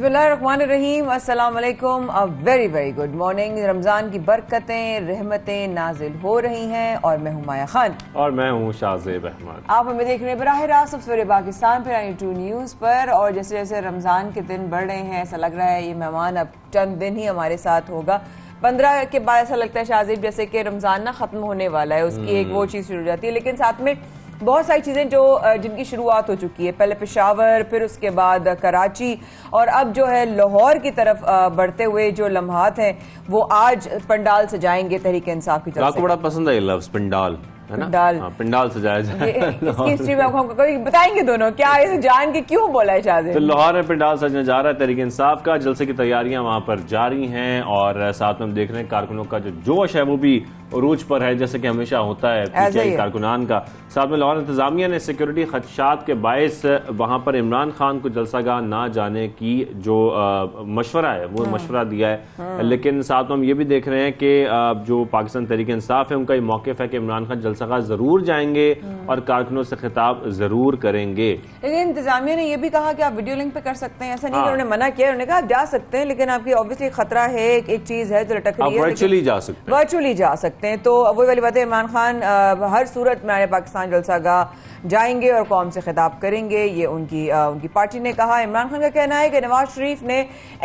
बिस्मिल्लाहिर्रहमानिर्रहीम, अस्सलाम वालेकुम, a very very good morning. Ramzan की बरकतें, रहमतें नाजिल हो रही हैं और मैं हूं माया खान और मैं हूं शाहजेब अहमद। आप हमें देख रहे हैं बराह रास्त सवेरे पाकिस्तान पर, 92 न्यूज़ पर। और जैसे जैसे रमज़ान के दिन बढ़ रहे हैं, ऐसा लग रहा है ये मेहमान अब चंद दिन ही हमारे साथ होगा। 15 के बाद ऐसा लगता है शाहजेब जैसे कि रमज़ान ना ख़त्म होने वाला है, उसकी एक वो चीज़ शुरू हो जाती है। लेकिन साथ में बहुत सारी चीज़ें जो जिनकी शुरुआत हो चुकी है, पहले पेशावर, फिर उसके बाद कराची और अब जो है लाहौर की तरफ बढ़ते हुए जो लम्हात हैं वो आज पंडाल सजाएंगे तहरीक इंसाफ की तरफ से। आपको बड़ा पसंद है ये लफ्ज़ पंडाल, है ना? पंडाल, पंडाल सजाया जाए। इसकी हिस्ट्री में आपको कभी बताएंगे दोनों, क्या इसे जान के क्यों बोला है शाहजेब? तो लाहौर में पंडाल सजने जा रहा है तहरीक इंसाफ का। जलसे की तैयारियां वहां पर जारी हैं और साथ में हम देख रहे हैं कारकुनों का जो जोश है वो भी उरूज पर है, जैसे कि हमेशा होता है पीटीआई कारकुनान का। साथ में लाहौर इंतजामिया ने सिक्योरिटी खदशात के बायस वहां पर इमरान खान को जलसागाह ना जाने की जो मशवरा है वो मशवरा दिया है। लेकिन साथ में हम ये भी देख रहे हैं कि जो पाकिस्तान तहरीक इंसाफ है उनका ये मौक़िफ़ है कि इमरान खान जलसागाह जरूर जाएंगे और कारकुनों से खिताब जरूर करेंगे। लेकिन इंतजामिया ने यह भी कहा कि आप वीडियो लिंक पे कर सकते हैं, ऐसा नहीं कि उन्होंने मना किया, उन्होंने कहा आप जा सकते हैं, लेकिन आपकी ऑब्वियसली खतरा है, एक चीज है जो लटक रही है, वर्चुअली जा सकते हैं, वर्चुअली जा सकते हैं। तो वही वाली बात है, इमरान खान हर सूरत में पाकिस्तान जलसागाह जाएंगे और कौम से खिताब करेंगे, ये उनकी पार्टी ने कहा। इमरान खान का कहना है कि नवाज शरीफ ने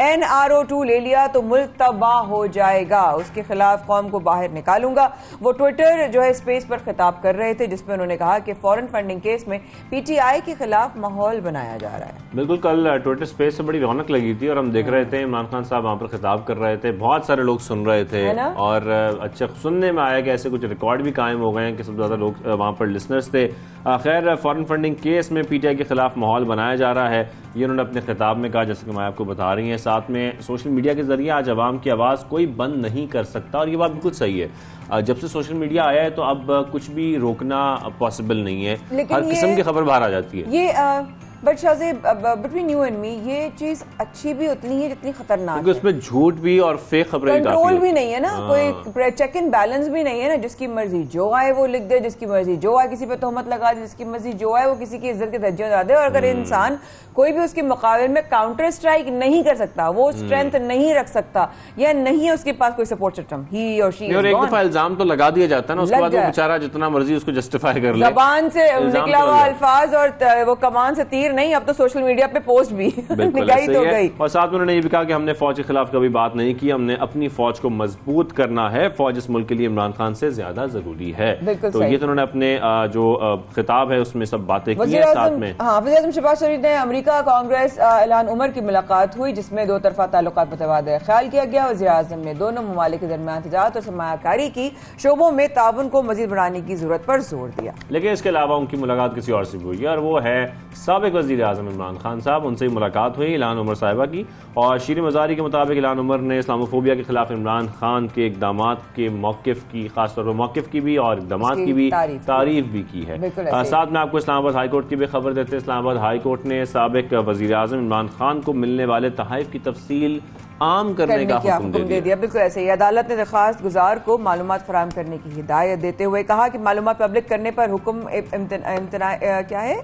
NRO2 ले लिया तो मुल्क तबाह हो जाएगा, उसके खिलाफ कौम को बाहर निकालूंगा। वो ट्विटर जो है स्पेस पर खिताब कर रहे थे, जिसमें उन्होंने कहा कि फॉरेन फंडिंग केस में PTI के खिलाफ माहौल बनाया जा रहा है। बिल्कुल, कल ट्विटर स्पेस से बड़ी रौनक लगी थी और हम देख रहे थे इमरान खान साहब वहां पर खिताब कर रहे थे, बहुत सारे लोग सुन रहे थे और अच्छा सुनने में आया कि ऐसे कुछ रिकॉर्ड भी कायम हो गए हैं कि सबसे ज्यादा लोग वहां पर लिसनर्स थे। खैर, फॉरेन फंडिंग केस में PTI के खिलाफ माहौल बनाया जा रहा है, ये उन्होंने अपने खिताब में कहा, जैसे कि मैं आपको बता रही हैं। साथ में सोशल मीडिया के जरिए आज अवाम की आवाज़ कोई बंद नहीं कर सकता और ये बात बिल्कुल सही है। जब से सोशल मीडिया आया है तो अब कुछ भी रोकना पॉसिबल नहीं है, हर किस्म की खबर बाहर आ जाती है। ये but Shahzeb, between you and me, ये चीज अच्छी भी उतनी है जितनी खतरनाक है। उसमें झूठ भी और फेक खबरें कंट्रोल भी नहीं है ना, कोई चेक एंड बैलेंस भी नहीं है ना। जिसकी मर्जी जो आए वो लिख दे, जिसकी मर्जी जो आए किसी पे तोहमत लगा दे, जिसकी मर्जी जो आए वो किसी की इज्जत के धज्जे उड़ा दे। और अगर इंसान कोई भी उसके मुकाबले में काउंटर स्ट्राइक नहीं कर सकता, वो स्ट्रेंथ नहीं रख सकता या नहीं है उसके पास कोई सपोर्ट सिस्टम, ही और शी, और एक दफा इल्जाम तो लगा दिया जाता है ना, उसके बाद वो बेचारा जितना मर्जी उसको जस्टिफाई कर ले, जबान से निकला हुआ अल्फाज और वो कमान से तीर नहीं, अब तो सोशल मीडिया पे पोस्ट भी निकाली तो गई। और साथ में उन्होंने ये भी कहा कि हमने फौज के खिलाफ कभी बात नहीं की, हमने अपनी फौज को मजबूत करना है, फौज इस मुल्क के लिए इमरान खान से ज्यादा जरूरी है। तो ये तो उन्होंने अपने जो खिताब है उसमें सब बातें की है। साथ में वज़ीर आज़म शहबाज शरीफ ने अमेरिका कांग्रेस ऐलान उमर की मुलाकात हुई, जिसमें दो तरफा ताल्लुकात पर तबादला ख्याल किया गया। वज़ीर आज़म ने दोनों ममालिक के दरमियान तिजारत और सरमायाकारी की शोबों में ताउन को मजीद बढ़ाने की जरूरत पर जोर दिया। लेकिन इसके अलावा उनकी मुलाकात किसी और से हुई और वो है साबिक वज़ीर आज़म इमरान खान साहब, उनसे मुलाकात हुई इल्हान उमर साहिबा की। और शीरी मज़ारी के मुताबिक इल्हान उमर ने इस्लामोफोबिया के खिलाफ इमरान खान के इक़दामात के मौक़िफ़ की, खासतौर पर मौक़िफ़ की भी और इक़दामात की भी तारीफ भी की है। साथ में आपको इस्लामाबाद हाई कोर्ट की भी खबर देते हैं। इस्लामाबाद हाई कोर्ट ने साबिक वज़ीर आज़म इमरान खान को मिलने वाले तहाइफ की तफसील आम करने का हुक्म दे दिया। बिल्कुल ऐसे ही अदालत ने दरख्वास्त गुजार को मालूमात फराहम करने की हिदायत देते हुए कहा कि मालूमात पब्लिक करने पर हुक्म क्या है,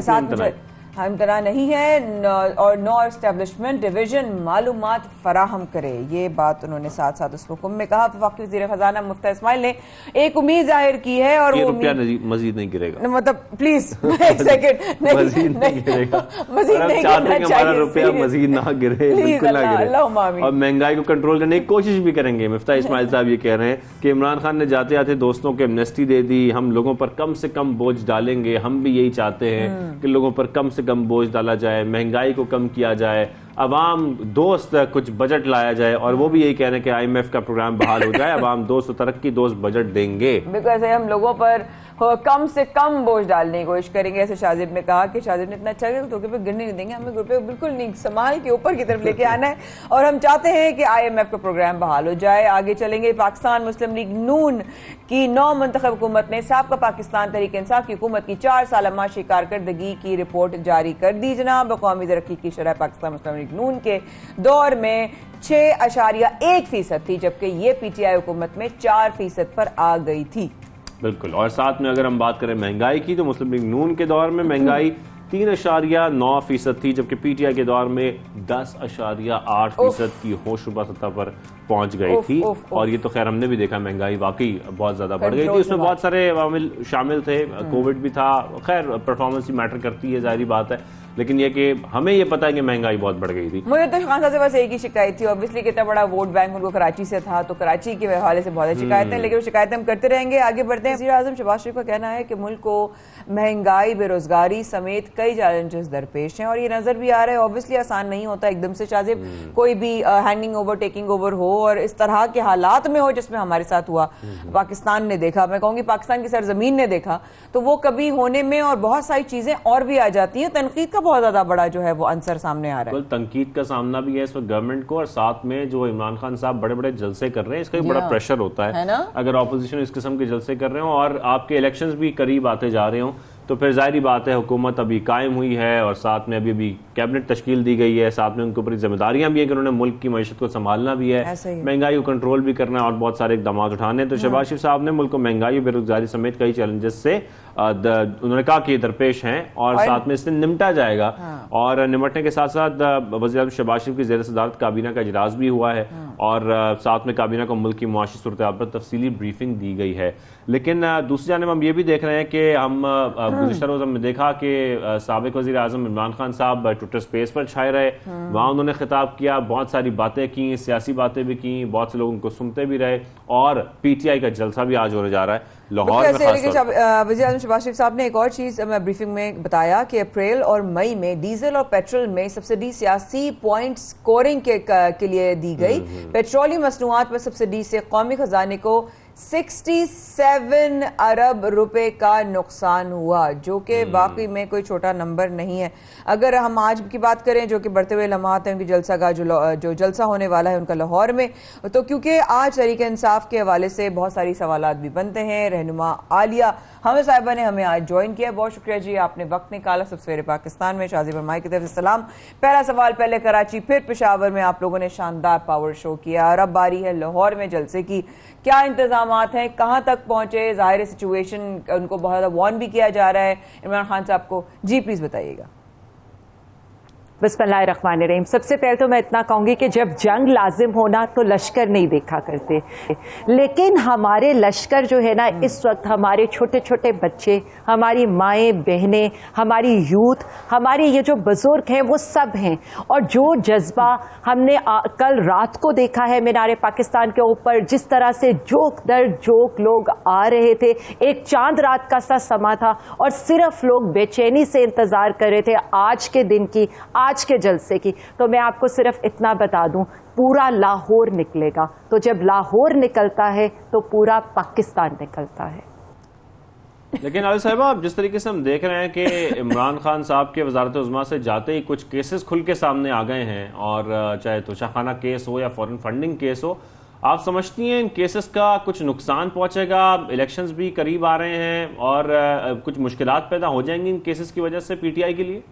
इम्तना नहीं है और नो एस्टेब्लिशमेंट डिवीजन मालूमात फराहम करे, ये बात उन्होंने साथ साथ उस हुक्म में कहा। वफाकी वज़ीर खजाना मुफ्ती इस्माइल ने एक उम्मीद जाहिर की है और वो मजीद नहीं गिरेगा, मतलब प्लीज एक सेकंड, मजीद नहीं गिरेगा, मजीद नहीं गिरना चाहिए, रुपया मजीद ना गिरे, बिल्कुल ना गिरे। और महंगाई को कंट्रोल करने की कोशिश भी करेंगे। मुफ्ती इस्माइल साहब ये कह रहे हैं कि इमरान खान ने जाते जाते दोस्तों को एमनेस्टी दे दी, हम लोगों पर कम से कम बोझ डालेंगे, हम भी यही चाहते हैं कि लोगों पर कम से कम बोझ डाला जाए, महंगाई को कम किया जाए, अवाम दोस्त कुछ बजट लाया जाए। और वो भी यही कह रहे हैं कि IMF का प्रोग्राम बहाल हो जाए, अवाम दोस्त तरक्की दोस्त बजट देंगे। बिल्कुल ऐसे हम लोगों पर कम से कम बोझ डालने की कोशिश करेंगे, ऐसे शाहजेब ने कहा कि शाहजेब ने इतना अच्छा किया तो पे गिरने नहीं देंगे, हमें रुपये बिल्कुल नहीं, संभाल के ऊपर की तरफ लेके आना है और हम चाहते हैं कि IMF का प्रोग्राम बहाल हो जाए। आगे चलेंगे। पाकिस्तान मुस्लिम लीग नून की 9 मुंतखब हुकूमत ने साबका पाकिस्तान तहरीक इंसाफ की हुकूमत की 4 साल माशी कारकर्दगी की रिपोर्ट जारी कर दी। जनाब, कौमी तरक्की की शरह पाकिस्तान मुस्लिम लीग नून के दौर में 6.1% थी, जबकि ये PTI हुकूमत में 4% पर आ गई थी। बिल्कुल। और साथ में अगर हम बात करें महंगाई की, तो मुस्लिम लीग नून के दौर में महंगाई 3.9% थी, जबकि पीटीआई के दौर में 10.8% की होशरुबा सतह पर पहुंच गई थी। और ये तो खैर हमने भी देखा, महंगाई वाकई बहुत ज्यादा बढ़ गई थी। उसमें बहुत सारे अवामिल शामिल थे, कोविड भी था, खैर परफॉर्मेंस ही मैटर करती है, जाहिर बात है, लेकिन ये कि हमें ये पता है कि महंगाई बहुत बढ़ गई थी। मुझे तो खान साहब से बस एक ही शिकायत थी, ऑब्वियसली कितना बड़ा वोट बैंक उनको कराची से था, तो कराची के हवाले से बहुत शिकायतें, लेकिन वो शिकायतें हम करते रहेंगे। आगे बढ़ते हैं। वज़ीर आज़म शहबाज शरीफ का कहना है कि मुल्क को महंगाई, बेरोजगारी समेत कई चैलेंजेस दरपेश हैं और ये नजर भी आ रहा है। ऑब्वियसली आसान नहीं होता एकदम से शाजिब कोई भी हैंडिंग ओवर टेकिंग ओवर हो और इस तरह के हालात में हो जिसमें हमारे साथ हुआ, पाकिस्तान ने देखा, मैं कहूंगी पाकिस्तान की सरजमीन ने देखा, तो वो कभी होने में और बहुत सारी चीजें और भी आ जाती हैं। तनकीद का बहुत ज्यादा बड़ा जो है वो आंसर सामने आ रहा है। तनकीद का सामना भी है इस वक्त गवर्नमेंट को, और साथ में जो इमरान खान साहब बड़े बड़े जलसे कर रहे हैं, इसका भी बड़ा प्रेशर होता है ना? अगर ऑपोजिशन इस किस्म के जलसे कर रहे हो और आपके इलेक्शंस भी करीब आते जा रहे हो, तो फिर जाहिर बात है हुकूमत अभी कायम हुई है और साथ में अभी कैबिनेट तश्कील दी गई है, साथ में उनके ऊपर जिम्मेदारियां भी है कि उन्होंने मुल्क की मईशत को संभालना भी है, महंगाई को कंट्रोल भी करना है और बहुत सारे इकदाम उठाने। तो शहबाज शरीफ साहब ने मुल्क को महंगाई, बेरोजगारी समेत कई चैलेंजेस से उन्होंने कहा कि दरपेश हैं और साथ में इससे निपटा जाएगा। और निपटने के साथ साथ वज़ीर आज़म शहबाज शरीफ की ज़ेर सदारत काबीना का इजलास भी हुआ है और साथ में काबीना को मुल्क की मुआशी सूरत-ए-हाल पर तफसीली ब्रीफिंग दी गई है। लेकिन दूसरी जानिब हम ये भी देख रहे हैं कि हम गुज़िश्ता रोज़ हमने देखा कि साबिक वज़ीर आज़म इमरान खान साहब ट्विटर स्पेस पर छाए रहे, वहाँ उन्होंने खिताब किया, बहुत सारी बातें की, सियासी बातें भी की, बहुत से लोग उनको सुनते भी रहे और पीटीआई का जलसा भी आज होने जा रहा है लाहौर में। वज़ीर आज़म शहबाज शरीफ साहब ने एक और चीज ब्रीफिंग में बताया कि अप्रैल और मई में डीजल और पेट्रोल में सब्सिडी सियासी पॉइंट स्कोरिंग के लिए दी गई। पेट्रोलियम मसनूआत पर सब्सिडी से कौमी खजाने को 67 अरब रुपए का नुकसान हुआ, जो कि वाकई में कोई छोटा नंबर नहीं है। अगर हम आज की बात करें, जो कि बढ़ते हुए लम्हात है उनकी जलसा का जो जलसा होने वाला है उनका लाहौर में, तो क्योंकि आज तहरीक इंसाफ के हवाले से बहुत सारी सवालात भी बनते हैं। रहनुमा आलिया हमें साहिबा ने हमें आज ज्वाइन किया, बहुत शुक्रिया जी, आपने वक्त निकाला। सब सवेरे पाकिस्तान में शाज़िब फरमाई की तरफ से सलाम। पहला सवाल पहले कराची फिर पेशावर में आप लोगों ने शानदार पावर शो किया और अब बारी है लाहौर में जलसे की। क्या इंतजामात हैं, कहां तक पहुंचे? जाहिर सिचुएशन उनको बहुत ज्यादा वार्न भी किया जा रहा है इमरान खान साहब को, जी प्लीज बताइएगा। बिस्मिल्लाहिर्रहमानिर्रहीम। सबसे पहले तो मैं इतना कहूंगी कि जब जंग लाजिम होना तो लश्कर नहीं देखा करते, लेकिन हमारे लश्कर जो है ना इस वक्त हमारे छोटे छोटे बच्चे, हमारी माएँ बहनें, हमारी यूथ, हमारे ये जो बुजुर्ग हैं वो सब हैं। और जो जज्बा हमने कल रात को देखा है मीनारे पाकिस्तान के ऊपर, जिस तरह से जोक दर जोक लोग आ रहे थे, एक चांद रात का सा समा था और सिर्फ लोग बेचैनी से इंतजार कर रहे थे आज के दिन की, आज के जलसे की। तो मैं आपको सिर्फ इतना बता दूं, पूरा लाहौर निकलेगा। तो जब लाहौर निकलता है तो पूरा पाकिस्तान निकलता है। लेकिन आलिया साहिबा, जिस तरीके से हम देख रहे हैं कि इमरान खान साहब के वजारत उज़्मा से जाते ही कुछ केसेस खुल के सामने आ गए हैं, और चाहे तोशाखाना केस हो या फॉरेन फंडिंग केस हो, आप समझती हैं इन केसेस का कुछ नुकसान पहुंचेगा? इलेक्शंस भी करीब आ रहे हैं और कुछ मुश्किलात पैदा हो जाएंगी इन केसेस की वजह से पीटीआई के लिए?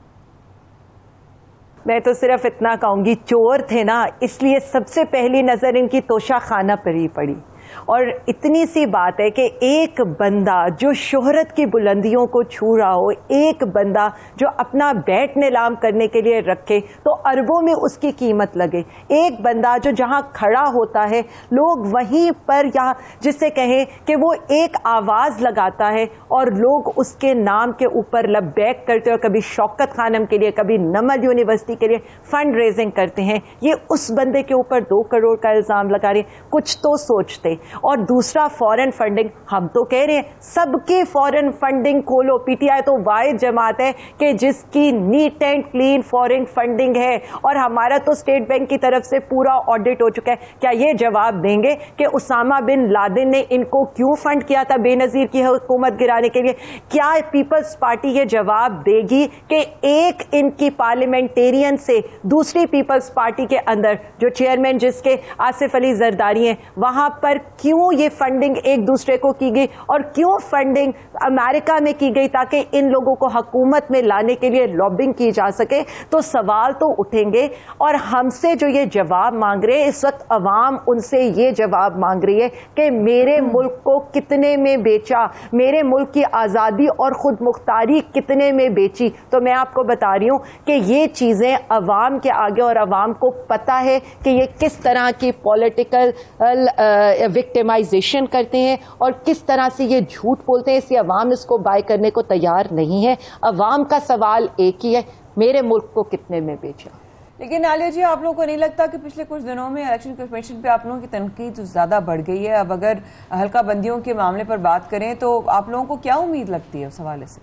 मैं तो सिर्फ इतना कहूंगी, चोर थे ना, इसलिए सबसे पहली नजर इनकी तोशाखाना पर ही पड़ी। और इतनी सी बात है कि एक बंदा जो शोहरत की बुलंदियों को छू रहा हो, एक बंदा जो अपना बैट नीलाम करने के लिए रखे तो अरबों में उसकी कीमत लगे, एक बंदा जो जहां खड़ा होता है लोग वहीं पर, या जिसे कहें कि वो एक आवाज लगाता है और लोग उसके नाम के ऊपर लबैक करते हैं, और कभी शौकत खानम के लिए, कभी नमल यूनिवर्सिटी के लिए फंड रेजिंग करते हैं, ये उस बंदे के ऊपर 2 करोड़ का इल्जाम लगा रहे हैं। कुछ तो सोचते। और दूसरा फॉरेन फंडिंग, हम तो कह रहे हैं सबकी फॉरेन फंडिंग खोलो। पीटीआई तो वाहिद जमात है कि जिसकी neat and clean foreign funding है, और हमारा तो स्टेट बैंक की तरफ से पूरा ऑडिट हो चुका है। क्या ये जवाब देंगे कि उसामा बिन लादेन ने इनको क्यों फंड किया था बेनजीर की हुकूमत गिराने के लिए? क्या पीपल्स पार्टी ये जवाब देगी कि एक इनकी पार्लियामेंटेरियन से दूसरी पीपल्स पार्टी के अंदर जो चेयरमैन जिसके आसिफ अली जरदारी हैं, वहां पर क्यों ये फंडिंग एक दूसरे को की गई और क्यों फंडिंग अमेरिका में की गई ताकि इन लोगों को हुकूमत में लाने के लिए लॉबिंग की जा सके, तो सवाल तो उठेंगे। और हमसे जो ये जवाब मांग रहे हैं इस वक्त, अवाम उनसे ये जवाब मांग रही है कि मेरे मुल्क को कितने में बेचा, मेरे मुल्क की आज़ादी और खुद मुख्तारी कितने में बेची। तो मैं आपको बता रही हूँ कि ये चीज़ें अवाम के आगे, और अवाम को पता है कि ये किस तरह की पॉलिटिकल विक्टिमाइजेशन करते हैं और किस तरह से ये झूठ बोलते हैं, इसलिए अवाम इसको बाय करने को तैयार नहीं है। अवाम का सवाल एक ही है, मेरे मुल्क को कितने में बेचा। लेकिन आलिया जी, आप लोगों को नहीं लगता कि पिछले कुछ दिनों में इलेक्शन कमीशन पे आप लोगों की तनकीद तो ज्यादा बढ़ गई है? अब अगर हल्का बंदियों के मामले पर बात करें तो आप लोगों को क्या उम्मीद लगती है उस हवाले से?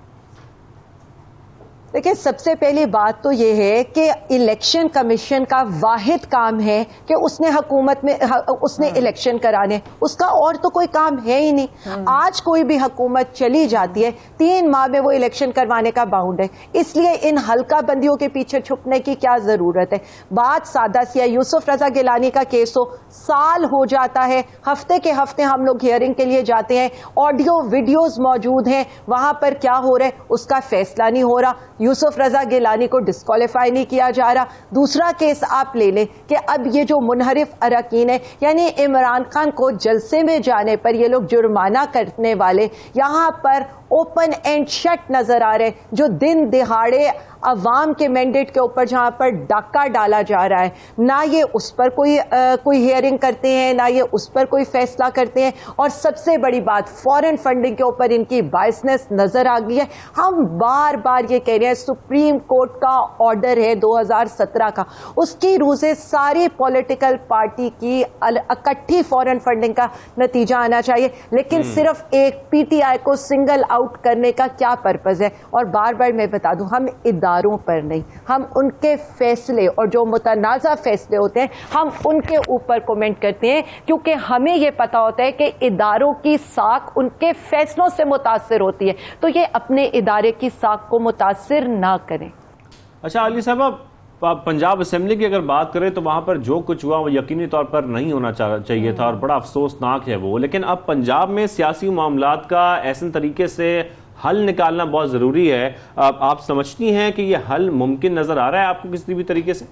देखिए, सबसे पहली बात तो ये है कि इलेक्शन कमीशन का वाहिद काम है कि उसने हुकूमत में उसने इलेक्शन कराने, उसका और तो कोई काम है ही नहीं। आज कोई भी हुकूमत चली जाती है 3 माह में वो इलेक्शन करवाने का बाउंड है, इसलिए इन हल्का बंदियों के पीछे छुपने की क्या जरूरत है। बात सादा सी है, यूसुफ रजा गिलानी का केस हो, साल हो जाता है, हफ्ते के हफ्ते हम लोग हियरिंग के लिए जाते हैं, ऑडियो वीडियोज मौजूद हैं, वहां पर क्या हो रहा है उसका फैसला नहीं हो रहा। यूसुफ रजा गिलानी को डिस्क्वालीफाई नहीं किया जा रहा। दूसरा केस आप ले लें कि अब ये जो मुनहरिफ अरकान है, यानी इमरान खान को जलसे में जाने पर ये लोग जुर्माना करने वाले, यहां पर ओपन एंड शट नजर आ रहे, जो दिन दिहाड़े अवाम के मैंडेट के ऊपर जहां पर डाका डाला जा रहा है, ना ये उस पर कोई हियरिंग करते हैं, ना ये उस पर कोई फैसला करते हैं। और सबसे बड़ी बात, फॉरेन फंडिंग के ऊपर इनकी बायसनेस नजर आ गई है। हम बार बार ये कह रहे हैं, सुप्रीम कोर्ट का ऑर्डर है 2017 का, उसकी रूह से सारी पॉलिटिकल पार्टी की इकट्ठी फॉरेन फंडिंग का नतीजा आना चाहिए, लेकिन सिर्फ एक पीटीआई को सिंगल आउट करने का क्या पर्पज है। और बार बार मैं बता दूं, हम इदारों पर नहीं, हम उनके फैसले और जो मुतनाज़ा फैसले होते हैं हम उनके ऊपर कमेंट करते हैं, क्योंकि हमें यह पता होता है कि इदारों की साख उनके फैसलों से मुतासिर होती है, तो ये अपने इदारे की साख को मुतासिर ना करें। अच्छा आलिया साहब, पंजाब असेंबली की अगर बात करें तो वहां पर जो कुछ हुआ वो यकीनी तौर पर नहीं होना चाहिए था और बड़ा अफसोसनाक है वो। लेकिन अब पंजाब में सियासी मामलात का ऐसे तरीके से हल निकालना बहुत जरूरी है। आप समझती हैं कि ये हल मुमकिन नजर आ रहा है आपको किसी भी तरीके से?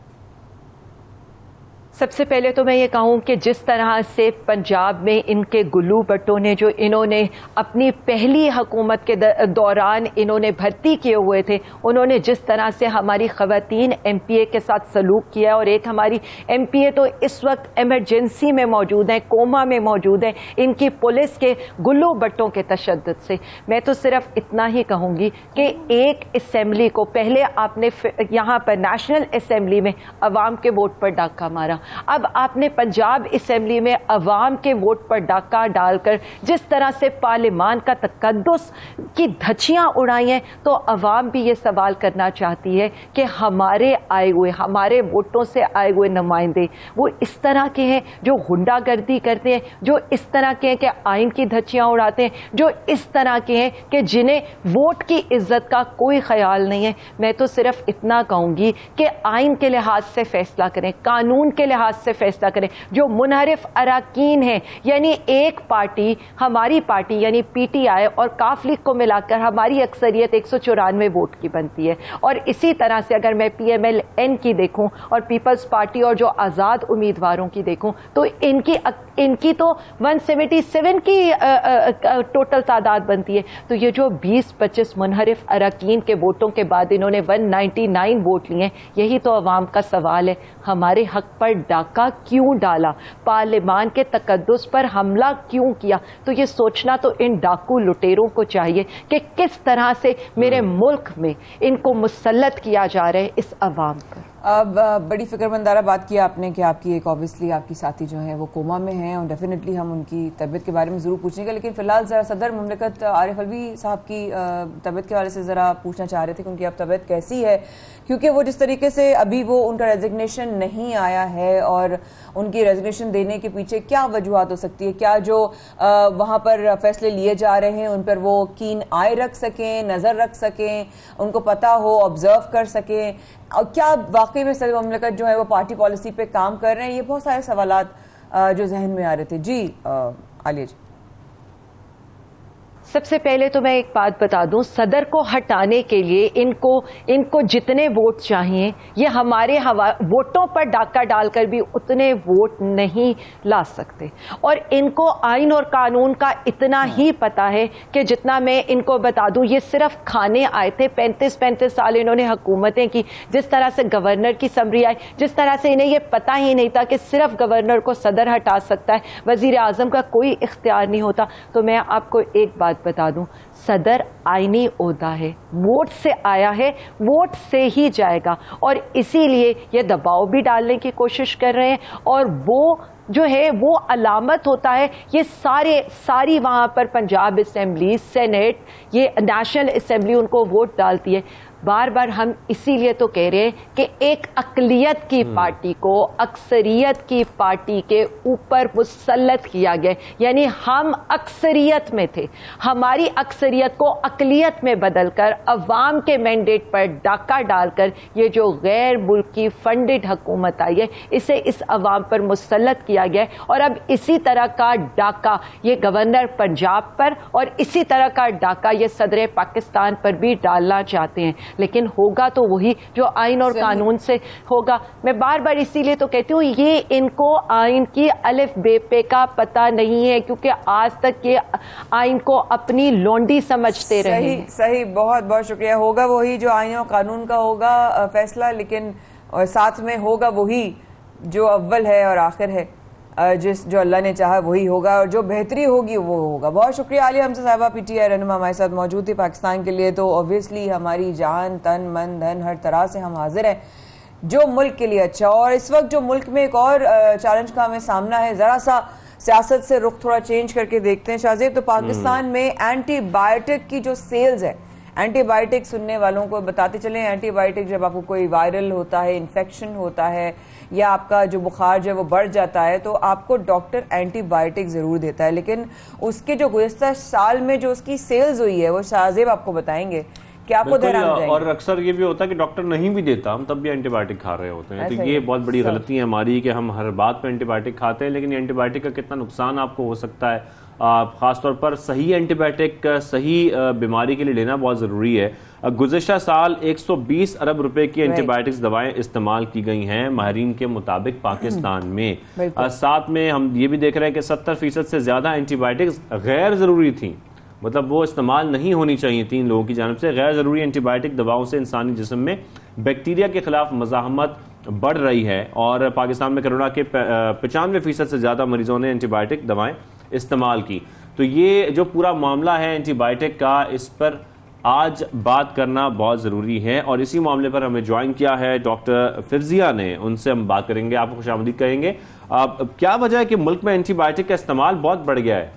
सबसे पहले तो मैं ये कहूँ कि जिस तरह से पंजाब में इनके गुल्लू भट्टों ने, जो इन्होंने अपनी पहली हुकूमत के दौरान इन्होंने भर्ती किए हुए थे, उन्होंने जिस तरह से हमारी ख़वातीन एमपीए के साथ सलूक किया, और एक हमारी एमपीए तो इस वक्त इमरजेंसी में मौजूद है, कोमा में मौजूद है, इनकी पुलिस के गुल्लू भट्टों के तशद्दुद से। मैं तो सिर्फ इतना ही कहूँगी कि एक असम्बली को पहले आपने यहाँ पर नेशनल असम्बली में अवाम के वोट पर डाका मारा, अब आपने पंजाब असेंबली में अवाम के वोट पर डाका डालकर जिस तरह से पार्लियामान का तकद्दुस की धज्जियां उड़ाई हैं, तो अवाम भी ये सवाल करना चाहती है कि हमारे आए हुए, हमारे वोटों से आए हुए नुमाइंदे वो इस तरह के हैं जो गुंडागर्दी करते हैं, जो इस तरह के हैं कि आइन की धज्जियां उड़ाते हैं, जो इस तरह के हैं कि जिन्हें वोट की इज्जत का कोई ख्याल नहीं है। मैं तो सिर्फ इतना कहूंगी कि आइन के लिहाज से फैसला करें, कानून के लिहाज से फैसला करें। जो मुनहरिफ अरकान हैं, यानी एक पार्टी, हमारी पार्टी यानी पीटीआई और काफ लीग को मिलाकर हमारी अक्सरियत 194 वोट की बनती है, और इसी तरह से अगर मैं पीएमएल-एन की देखूं और पीपल्स पार्टी और जो आज़ाद उम्मीदवारों की देखूं तो इनकी तो 177 की टोटल तादाद बनती है। तो ये जो 20-25 मुनहरिफ अरकान के वोटों के बाद इन्होंने 199 वोट लिए, यही तो अवाम का सवाल है। हमारे हक पर डाका क्यों डाला, पार्लियामान के तकद्दुस पर हमला क्यों किया? तो ये सोचना तो इन डाकू लुटेरों को चाहिए कि किस तरह से मेरे मुल्क में इनको मुसल्लत किया जा रहा है इस अवाम पर। अब बड़ी फिक्रमंदारा बात की आपने कि आपकी एक ऑब्वियसली आपकी साथी जो है वो कोमा में हैं, और डेफिनेटली हम उनकी तबीयत के बारे में जरूर पूछेंगे, लेकिन फिलहाल जरा सदर मुमलिकत आरिफ अलवी साहब की तबीयत के वाले से जरा पूछना चाह रहे थे कि उनकी अब तबीयत कैसी है, क्योंकि वो जिस तरीके से अभी वो उनका रेजिग्नेशन नहीं आया है, और उनकी रेजिग्नेशन देने के पीछे क्या वजूहत हो सकती है? क्या जो वहां पर फैसले लिए जा रहे हैं उन पर वो कीन आय रख सकें, नजर रख सकें, उनको पता हो, ऑब्जर्व कर सकें, और क्या वाकई में सदर मुमलिकत जो है वो पार्टी पॉलिसी पे काम कर रहे हैं? ये बहुत सारे सवालात जो जहन में आ रहे थे। जी आलिया जी। सबसे पहले तो मैं एक बात बता दूं, सदर को हटाने के लिए इनको जितने वोट चाहिए, ये हमारे वोटों पर डाका डालकर भी उतने वोट नहीं ला सकते। और इनको आइन और कानून का इतना ही पता है कि जितना मैं इनको बता दूं, ये सिर्फ खाने आए थे। 35 साल इन्होंने हुकूमतें की। जिस तरह से गवर्नर की समरी आई, जिस तरह से इन्हें ये पता ही नहीं था कि सिर्फ गवर्नर को सदर हटा सकता है, वजीर आजम का कोई इख्तियार नहीं होता। तो मैं आपको एक बात बता दूं, सदर आईनी ओहदा है, वोट से आया है, वोट से ही जाएगा। और इसीलिए ये दबाव भी डालने की कोशिश कर रहे हैं। और वो जो है वो अलामत होता है, ये सारी वहां पर पंजाब असेंबली, सेनेट, ये नेशनल असेंबली उनको वोट डालती है। बार बार हम इसीलिए तो कह रहे हैं कि एक अकलियत की पार्टी को अक्सरियत की पार्टी के ऊपर मुसल्लत किया गया। यानी हम अक्सरियत में थे, हमारी अक्सरियत को अकलियत में बदलकर अवाम के मैंडेट पर डाका डालकर ये जो गैर मुल्की फंडेड हुकूमत आई है, इसे इस अवाम पर मुसल्लत किया गया है। और अब इसी तरह का डाका ये गवर्नर पंजाब पर और इसी तरह का डाका ये सदर पाकिस्तान पर भी डालना चाहते हैं। लेकिन होगा तो वही जो आइन और कानून से होगा। मैं बार बार इसीलिए तो कहती हूँ, ये इनको आइन की अलिफ बे पे का पता नहीं है, क्योंकि आज तक ये आइन को अपनी लोंडी समझते रहे। सही, बहुत बहुत शुक्रिया। होगा वही जो आइन और कानून का होगा फैसला, लेकिन और साथ में होगा वही जो अव्वल है और आखिर है, जो अल्लाह ने चाहा वही होगा, और जो बेहतरी होगी वो होगा। बहुत शुक्रिया आलिया हमजा साहिबा, PTI रहनुमा हमारे साथ मौजूद थी पाकिस्तान के लिए। तो ऑब्वियसली हमारी जान, तन, मन, धन, हर तरह से हम हाजिर हैं जो मुल्क के लिए अच्छा। और इस वक्त जो मुल्क में एक और चैलेंज का हमें सामना है, जरा सा सियासत से रुख थोड़ा चेंज करके देखते हैं शाहजेब। तो पाकिस्तान में एंटीबायोटिक की जो सेल्स है, एंटीबायोटिक सुनने वालों को बताते चलें, एंटीबायोटिक जब आपको कोई वायरल होता है, इन्फेक्शन होता है, या आपका जो बुखार जो है वो बढ़ जाता है, तो आपको डॉक्टर एंटीबायोटिक जरूर देता है। लेकिन उसके जो गुज़िश्ता साल में जो उसकी सेल्स हुई है वो शाहजेब आपको बताएंगे कि आपको और अक्सर ये भी होता है कि डॉक्टर नहीं भी देता, हम तब भी एंटीबायोटिक खा रहे होते हैं। तो ये बहुत बड़ी गलती है हमारी कि हम हर बात पे एंटीबायोटिक खाते हैं, लेकिन एंटीबायोटिक का कितना नुकसान आपको हो सकता है, खासतौर पर सही एंटीबायोटिक सही बीमारी के लिए लेना बहुत जरूरी है। गुज़िश्ता साल 120 अरब रुपए की एंटीबायोटिक्स दवाएं इस्तेमाल की गई हैं माहिरीन के मुताबिक पाकिस्तान में। साथ में हम ये भी देख रहे हैं कि 70% से ज्यादा एंटीबायोटिक्स गैर जरूरी थी, मतलब वो इस्तेमाल नहीं होनी चाहिए थी इन लोगों की जानिब से। गैर जरूरी एंटीबायोटिक दवाओं से इंसानी जिस्म में बैक्टीरिया के खिलाफ मज़ाहमत बढ़ रही है। और पाकिस्तान में कोरोना के 95% से ज्यादा मरीजों ने एंटीबायोटिक दवाएं इस्तेमाल की। तो ये जो पूरा मामला है एंटीबायोटिक का, इस पर आज बात करना बहुत जरूरी है। और इसी मामले पर हमें ज्वाइन किया है डॉक्टर फिरजिया ने, उनसे हम बात करेंगे, आपको खुशामदीद कहेंगे। क्या वजह है कि मुल्क में एंटीबायोटिक का इस्तेमाल बहुत बढ़ गया है?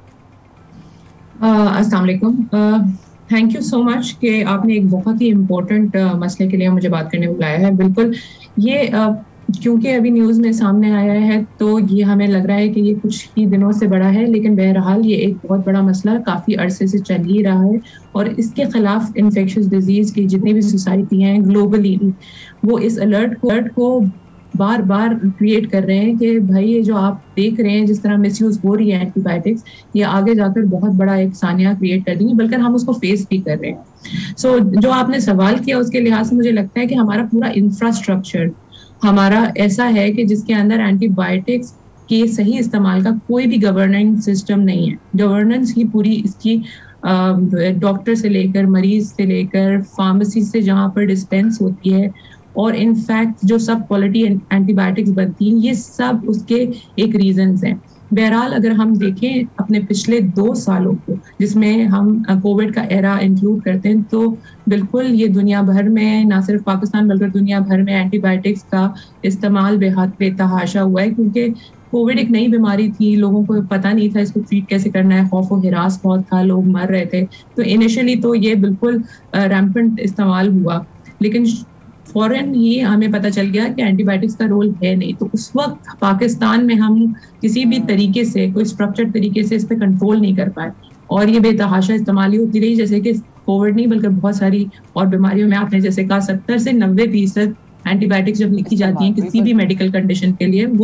अस्सलाम वालेकुम, थैंक यू सो मच कि आपने एक बहुत ही इम्पोर्टेंट मसले के लिए मुझे बात करने बुलाया है। बिल्कुल, ये क्योंकि अभी न्यूज़ में सामने आया है तो ये हमें लग रहा है कि ये कुछ ही दिनों से बड़ा है, लेकिन बहरहाल ये एक बहुत बड़ा मसला काफ़ी अरसे से चल ही रहा है। और इसके खिलाफ इन्फेक्शियस डिजीज़ की जितनी भी सोसाइटी हैं ग्लोबली, वो इस अलर्ट को बार बार क्रिएट कर रहे हैं कि भाई ये जो आप देख रहे हैं जिस तरह मिसयूज हो रही है एंटीबायोटिक्स, ये आगे जाकर बहुत बड़ा एक सानिया क्रिएट कर देंगी, बल्कि हम उसको फेस भी कर रहे हैं। सो जो आपने सवाल किया उसके लिहाज से मुझे लगता है कि हमारा पूरा इंफ्रास्ट्रक्चर हमारा ऐसा है कि जिसके अंदर एंटीबायोटिक्स के सही इस्तेमाल का कोई भी गवर्नेंस सिस्टम नहीं है। गवर्नेंस ही पूरी इसकी डॉक्टर से लेकर, मरीज से लेकर, फार्मेसी से जहाँ पर डिस्पेंस होती है, और इनफैक्ट जो सब क्वालिटी एंटीबायोटिक्स बनती हैं, ये सब उसके एक रीजंस हैं। बहरहाल अगर हम देखें अपने पिछले 2 सालों को, जिसमें हम कोविड का एरा इंक्लूड करते हैं, तो बिल्कुल ये दुनिया भर में, ना सिर्फ पाकिस्तान बल्कि दुनिया भर में एंटीबायोटिक्स का इस्तेमाल बेतहाशा हुआ है। क्योंकि कोविड एक नई बीमारी थी, लोगों को पता नहीं था इसको ट्रीट कैसे करना है, खौफ और हिरास बहुत था, लोग मर रहे थे। तो इनिशियली तो ये बिल्कुल रैम्पेंट इस्तेमाल हुआ, लेकिन फौरन ये हमें पता चल गया कि एंटीबायोटिक्स का रोल है नहीं। तो उस वक्त पाकिस्तान में हम किसी भी तरीके से, कोई स्ट्रक्चर्ड तरीके से इस पर कंट्रोल नहीं कर पाए, और ये बेतहाशा इस्तेमाल ही होती रही। जैसे कि कोविड नहीं बल्कि बहुत सारी और बीमारियों में आपने जैसे कहा 70 से 90% एंटीबायोटिक्स जब लिखी जाती हैं किसी भी मेडिकल कंडीशन के लिए, वो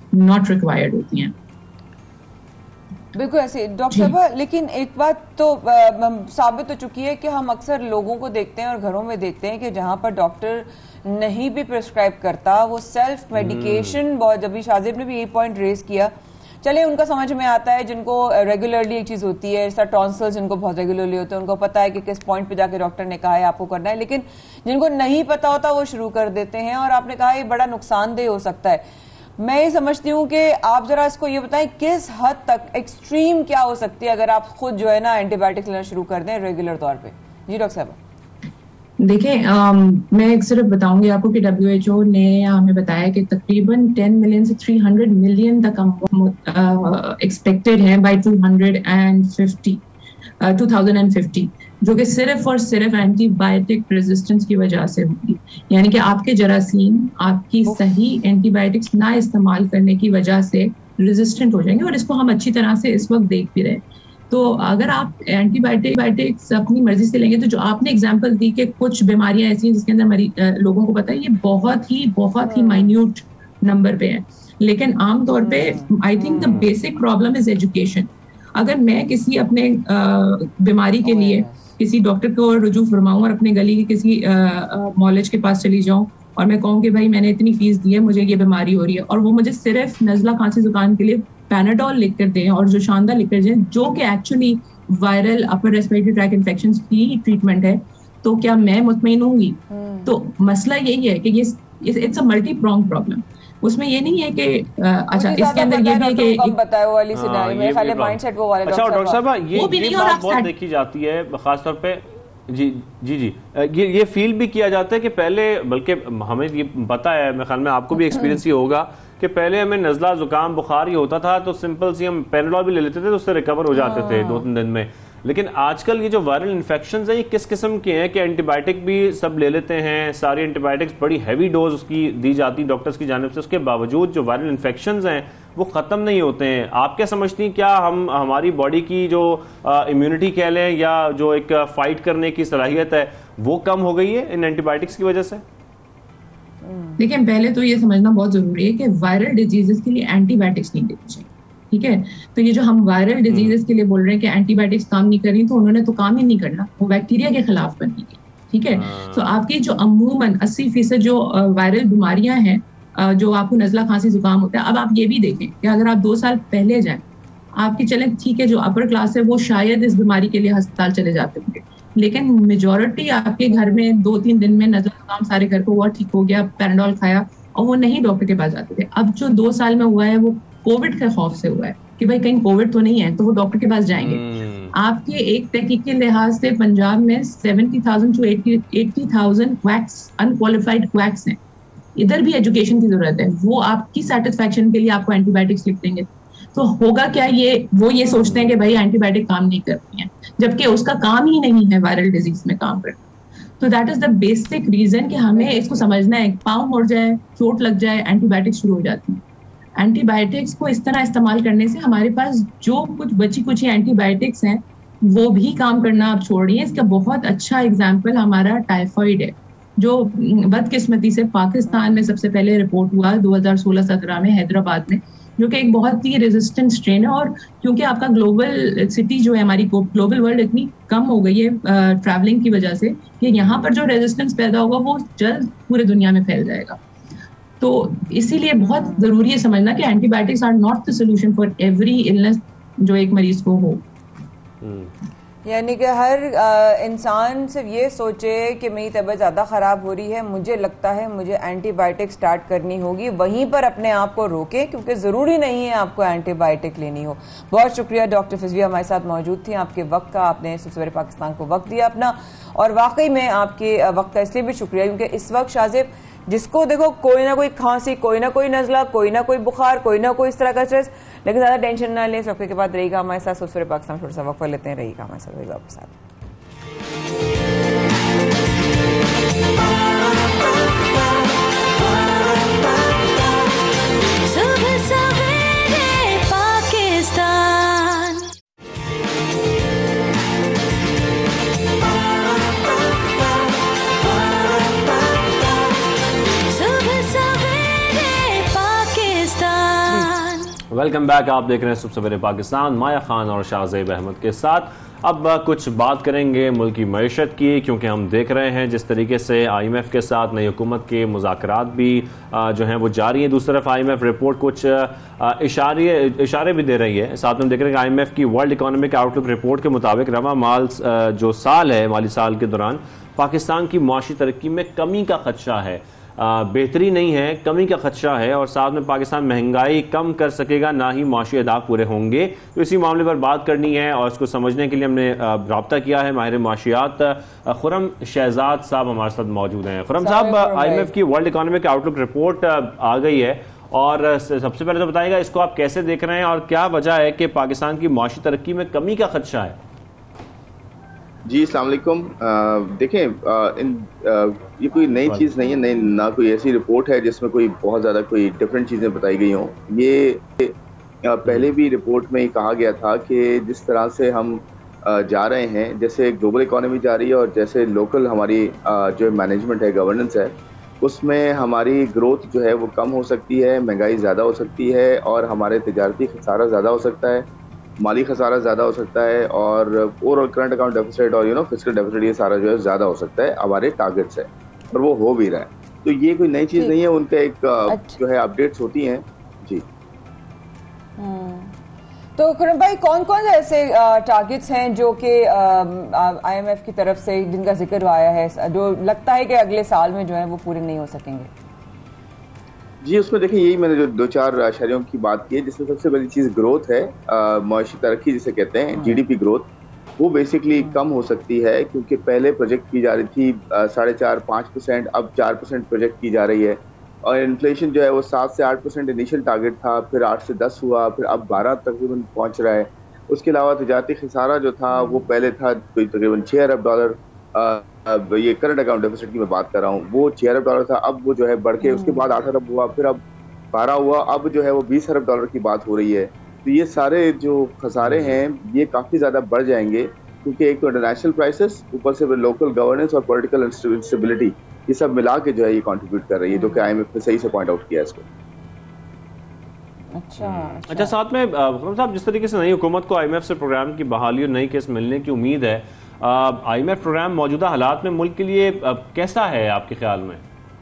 नॉट रिक्वायर्ड होती हैं। बिल्कुल ऐसे डॉक्टर साहब, लेकिन एक बात तो साबित हो चुकी है कि हम अक्सर लोगों को देखते हैं और घरों में देखते हैं कि जहां पर डॉक्टर नहीं भी प्रिस्क्राइब करता, वो सेल्फ मेडिकेशन, बहुत जब भी शाजिब ने भी ये पॉइंट रेज किया, चले उनका समझ में आता है जिनको रेगुलरली एक चीज होती है, जैसा टॉन्सिल्स जिनको बहुत रेगुलरली होते हैं, उनको पता है कि किस पॉइंट पे जाके डॉक्टर ने कहा है आपको करना है, लेकिन जिनको नहीं पता होता वो शुरू कर देते हैं और आपने कहा ये बड़ा नुकसानदेह हो सकता है। मैं ये समझती हूँ कि आप जरा इसको ये बताएं किस हद तक एक्सट्रीम क्या हो सकती है अगर आप खुद जो है ना एंटीबायोटिक्स लेना शुरू कर दें रेगुलर तौर पे। जी डॉक्टर साहब। देखिए, मैं सिर्फ बताऊंगी आपको कि WHO ने हमें बताया कि तकरीबन 10 मिलियन से 300 मिलियन तक एक्सपेक्टेड है बाय 2050, जो कि सिर्फ और सिर्फ एंटीबायोटिक रेजिस्टेंस की वजह से होगी। यानी कि आपके जरासीम आपकी सही एंटीबायोटिक्स ना इस्तेमाल करने की वजह से रेजिस्टेंट हो जाएंगे, और इसको हम अच्छी तरह से इस वक्त देख भी रहे हैं। तो अगर आप एंटीबायोटिक्स अपनी मर्जी से लेंगे, तो जो आपने एग्जांपल दी कि कुछ बीमारियां ऐसी हैं जिसके अंदर लोगों को पता है, ये बहुत ही माइन्यूट नंबर पे है। लेकिन आमतौर पे I think the basic problem is education. अगर मैं किसी अपने बीमारी के लिए किसी डॉक्टर को रुजू फरमाऊं और अपने गली के किसी मॉलेज के पास चली जाऊं और मैं कहूँ कि भाई मैंने इतनी फीस दी है, मुझे ये बीमारी हो रही है, और वो मुझे सिर्फ नज़ला खांसी जुकाम के लिए पैनाडोल लिख कर दें और जो शानदार लिख कर दें, जो कि actually viral upper respiratory tract infection की ट्रीटमेंट है, तो क्या मैं मुतमईन होंगी? तो मसला यही है कि ये it's a multi prong problem. उसमें ये नहीं है कि अच्छा इसके अंदर ये भी है कि कम बताया वो वाली सिनेरियो में खाली माइंडसेट वो वाले डॉक्टर साहब ये बात बहुत देखी जाती है खासतौर पे। जी जी जी, ये फील भी किया जाता है कि पहले, बल्कि हमें ये पता है, मेरे ख्याल में आपको भी एक्सपीरियंस ही होगा कि पहले हमें नज़ला जुकाम बुखार ही होता था तो सिंपल सी हम पैनाडोल भी ले लेते थे तो उससे रिकवर हो जाते थे 2-3 दिन में। लेकिन आजकल ये जो वायरल इन्फेक्शंस हैं ये किस किस्म के हैं कि एंटीबायोटिक भी सब ले लेते हैं, सारी एंटीबायोटिक्स बड़ी हैवी डोज उसकी दी जाती डॉक्टर्स की जानिब से, उसके बावजूद जो वायरल इन्फेक्शंस हैं वो ख़त्म नहीं होते हैं। आप क्या समझती हैं, क्या हमारी बॉडी की जो इम्यूनिटी कह लें या जो एक फाइट करने की सलाहियत है वो कम हो गई है इन एंटीबायोटिक्स की वजह से? देखिए, पहले तो ये समझना बहुत जरूरी है कि वायरल डिजीजेस के लिए एंटीबायोटिक्स नहीं देनी चाहिए, ठीक है? तो ये जो हम वायरल डिजीजेस के लिए बोल रहे हैं कि एंटीबायोटिक्स काम नहीं कर रही, तो उन्होंने तो काम ही नहीं करना, वो बैक्टीरिया के खिलाफ बनी थी, ठीक है? तो आपकी जो अमूमन 80% जो वायरल बीमारियां हैं, जो आपको नज़ला खांसी जुकाम होता है, अब आप ये भी देखें कि अगर आप 2 साल पहले जाएं, आपकी चलें ठीक है, जो अपर क्लास है वो शायद इस बीमारी के लिए अस्पताल चले जाते होंगे, लेकिन मेजॉरिटी आपके घर में 2-3 दिन में नज़ला जुकाम सारे घर को हुआ, ठीक हो गया, पैराडोल खाया, और वो नहीं डॉक्टर के पास जाते थे। अब जो 2 साल में हुआ है वो कोविड के खौफ से हुआ है कि भाई कहीं कोविड तो नहीं है, तो वो डॉक्टर के पास जाएंगे। आपके एक तहकीक के लिहाज से पंजाब में 70,000 to 80,000 क्वैक्स, अनक्वालिफाइड क्वैक्स हैं। इधर भी एजुकेशन की जरूरत है। वो आपकी सेटिस्फैक्शन के लिए आपको एंटीबायोटिक्स लिख देंगे, तो होगा क्या, वो ये सोचते हैं कि भाई एंटीबायोटिक काम नहीं करती हैं, जबकि उसका काम ही नहीं है वायरल डिजीज में काम करना। तो that is the basic reason कि हमें इसको समझना है। पाँव मुड़ जाए, चोट लग जाए, एंटीबायोटिक्स शुरू हो जाती है। एंटीबायोटिक्स को इस तरह इस्तेमाल करने से हमारे पास जो कुछ बची कुछ एंटीबायोटिक्स हैं वो भी काम करना आप छोड़ रही है। इसका बहुत अच्छा एग्जाम्पल हमारा टाइफाइड है, जो बदकिस्मती से पाकिस्तान में सबसे पहले रिपोर्ट हुआ 2016-17 में हैदराबाद में, जो कि एक बहुत ही रेजिस्टेंट स्ट्रेन है। और क्योंकि आपका ग्लोबल सिटी जो है, हमारी ग्लोबल वर्ल्ड इतनी कम हो गई है ट्रैवलिंग की वजह से, कि यहाँ पर जो रेजिस्टेंस पैदा होगा वो जल्द पूरे दुनिया में फैल जाएगा। तो इसीलिए बहुत जरूरी है समझना कि antibiotics are not the solution for every illness जो एक मरीज को हो। यानी कि हर इंसान सिर्फ ये सोचे कि मेरी तबीयत ज़्यादा ख़राब हो रही है, मुझे लगता है मुझे एंटीबायोटिक स्टार्ट करनी होगी, वहीं पर अपने आप को रोके, क्योंकि ज़रूरी नहीं है आपको एंटीबायोटिक लेनी हो। बहुत शुक्रिया डॉक्टर फिज़विया हमारे साथ मौजूद थी, आपके वक्त का, आपने सवेरे पाकिस्तान को वक्त दिया अपना, और वाकई में आपके वक्त का इसलिए भी शुक्रिया क्योंकि इस वक्त शाजिब जिसको देखो कोई ना कोई खांसी, कोई ना कोई नज़ला, कोई ना कोई बुखार, कोई ना कोई इस तरह का स्ट्रेस, लेकिन ज़्यादा टेंशन ना लें। वक्त के बाद रहिएगा हमारे साथ, सवेरे पाकिस्तान थोड़ा सा वक्फा लेते हैं, रहिएगा हमारे साथ, रहिएगा आपके साथ। Welcome back. आप देख रहे हैं सुबह सवेरे पाकिस्तान, माया खान और शाहजेब अहमद के साथ। अब कुछ बात करेंगे मुल्क की मईशत की, क्योंकि हम देख रहे हैं जिस तरीके से IMF के साथ नई हुकूमत के मुज़ाकरात भी जो हैं वो जारी हैं। दूसरी तरफ IMF रिपोर्ट कुछ इशारे भी दे रही है। साथ में देख रहे हैं कि IMF की वर्ल्ड इकोनॉमिक आउटलुक रिपोर्ट के मुताबिक रवा माल जो साल है, माली साल के दौरान पाकिस्तान की मुआशी तरक्की में कमी का खदशा है, बेहतरी नहीं है, कमी का खदशा है। और साथ में पाकिस्तान महंगाई कम कर सकेगा, ना ही मुआशी अहदाफ पूरे होंगे। तो इसी मामले पर बात करनी है और इसको समझने के लिए हमने रब्ता किया है माहिर मुआशियात खुरम शहजाद साहब हमारे साथ मौजूद हैं। खुरम साहब, IMF की वर्ल्ड इकोनॉमिक आउटलुक रिपोर्ट आ गई है और सबसे पहले तो बताइएगा इसको आप कैसे देख रहे हैं और क्या वजह है कि पाकिस्तान की मुआशी तरक्की में कमी का खदशा है? जी अस्सलाम वालेकुम। देखें, ये कोई नई चीज़ नहीं है, ना कोई ऐसी रिपोर्ट है जिसमें कोई बहुत ज़्यादा कोई डिफरेंट चीज़ें बताई गई हों। ये पहले भी रिपोर्ट में ही कहा गया था कि जिस तरह से हम जा रहे हैं, जैसे ग्लोबल इकोनॉमी जा रही है और जैसे लोकल हमारी जो मैनेजमेंट है, गवर्नेंस है, उसमें हमारी ग्रोथ जो है वो कम हो सकती है, महंगाई ज़्यादा हो सकती है और हमारे तिजारती खसारा ज़्यादा हो सकता है, माली खसारा ज़्यादा हो सकता है और ओवरऑल करंट अकाउंट डेफिसिट और फिस्कल डेफिसिट ये सारा जो है ज़्यादा हो सकता है। हमारे टारगेट्स है और वो हो भी रहा है। तो ये कोई नई चीज़ नहीं है, उनका एक जो है अपडेट्स होती हैं। जी तो खुरम भाई, कौन कौन से ऐसे टारगेट्स हैं जो कि IMF की तरफ से जिनका जिक्र आया है, जो लगता है कि अगले साल में जो है वो पूरे नहीं हो सकेंगे? जी, उसमें देखिए यही मैंने जो 2-4 अशारियों की बात की है, जिसमें सबसे बड़ी चीज़ ग्रोथ है, मुआशी तरक्की जिसे कहते हैं, GDP ग्रोथ, वो बेसिकली कम हो सकती है क्योंकि पहले प्रोजेक्ट की जा रही थी 4.5-5%, अब 4% प्रोजेक्ट की जा रही है और इन्फ्लेशन जो है वो 7 से 8% इनिशियल टारगेट था, फिर 8 से 10 हुआ, फिर अब 12 तकरीबन पहुँच रहा है। उसके अलावा तिजारती खसारा जो था वो पहले था तकरीबन $6 अरब, ये करंट अकाउंट डेफिसिट की मैं बात कर रहा हूँ, वो $6 अरब था, अब वो जो है बढ़ के उसके बाद 8 अरब हुआ, फिर अब 12 हुआ, अब जो है वो $20 अरब की बात हो रही है। तो ये सारे जो खसारे हैं ये काफ़ी ज़्यादा बढ़ जाएंगे क्योंकि एक तो इंटरनेशनल प्राइसेस, ऊपर से लोकल गवर्नेंस और पॉलिटिकल इंस्टेबिलिटी, ये सब मिला के जो है ये कंट्रीब्यूट कर रही है, जो कि IMF ने सही से पॉइंट आउट किया इसको। अच्छा, साथ में साहब, जिस तरीके से नई हुकूमत को IMF से प्रोग्राम की बहाली और नई केस मिलने की उम्मीद है, IMF प्रोग्राम मौजूदा हालात में मुल्क के लिए कैसा है आपके ख्याल में?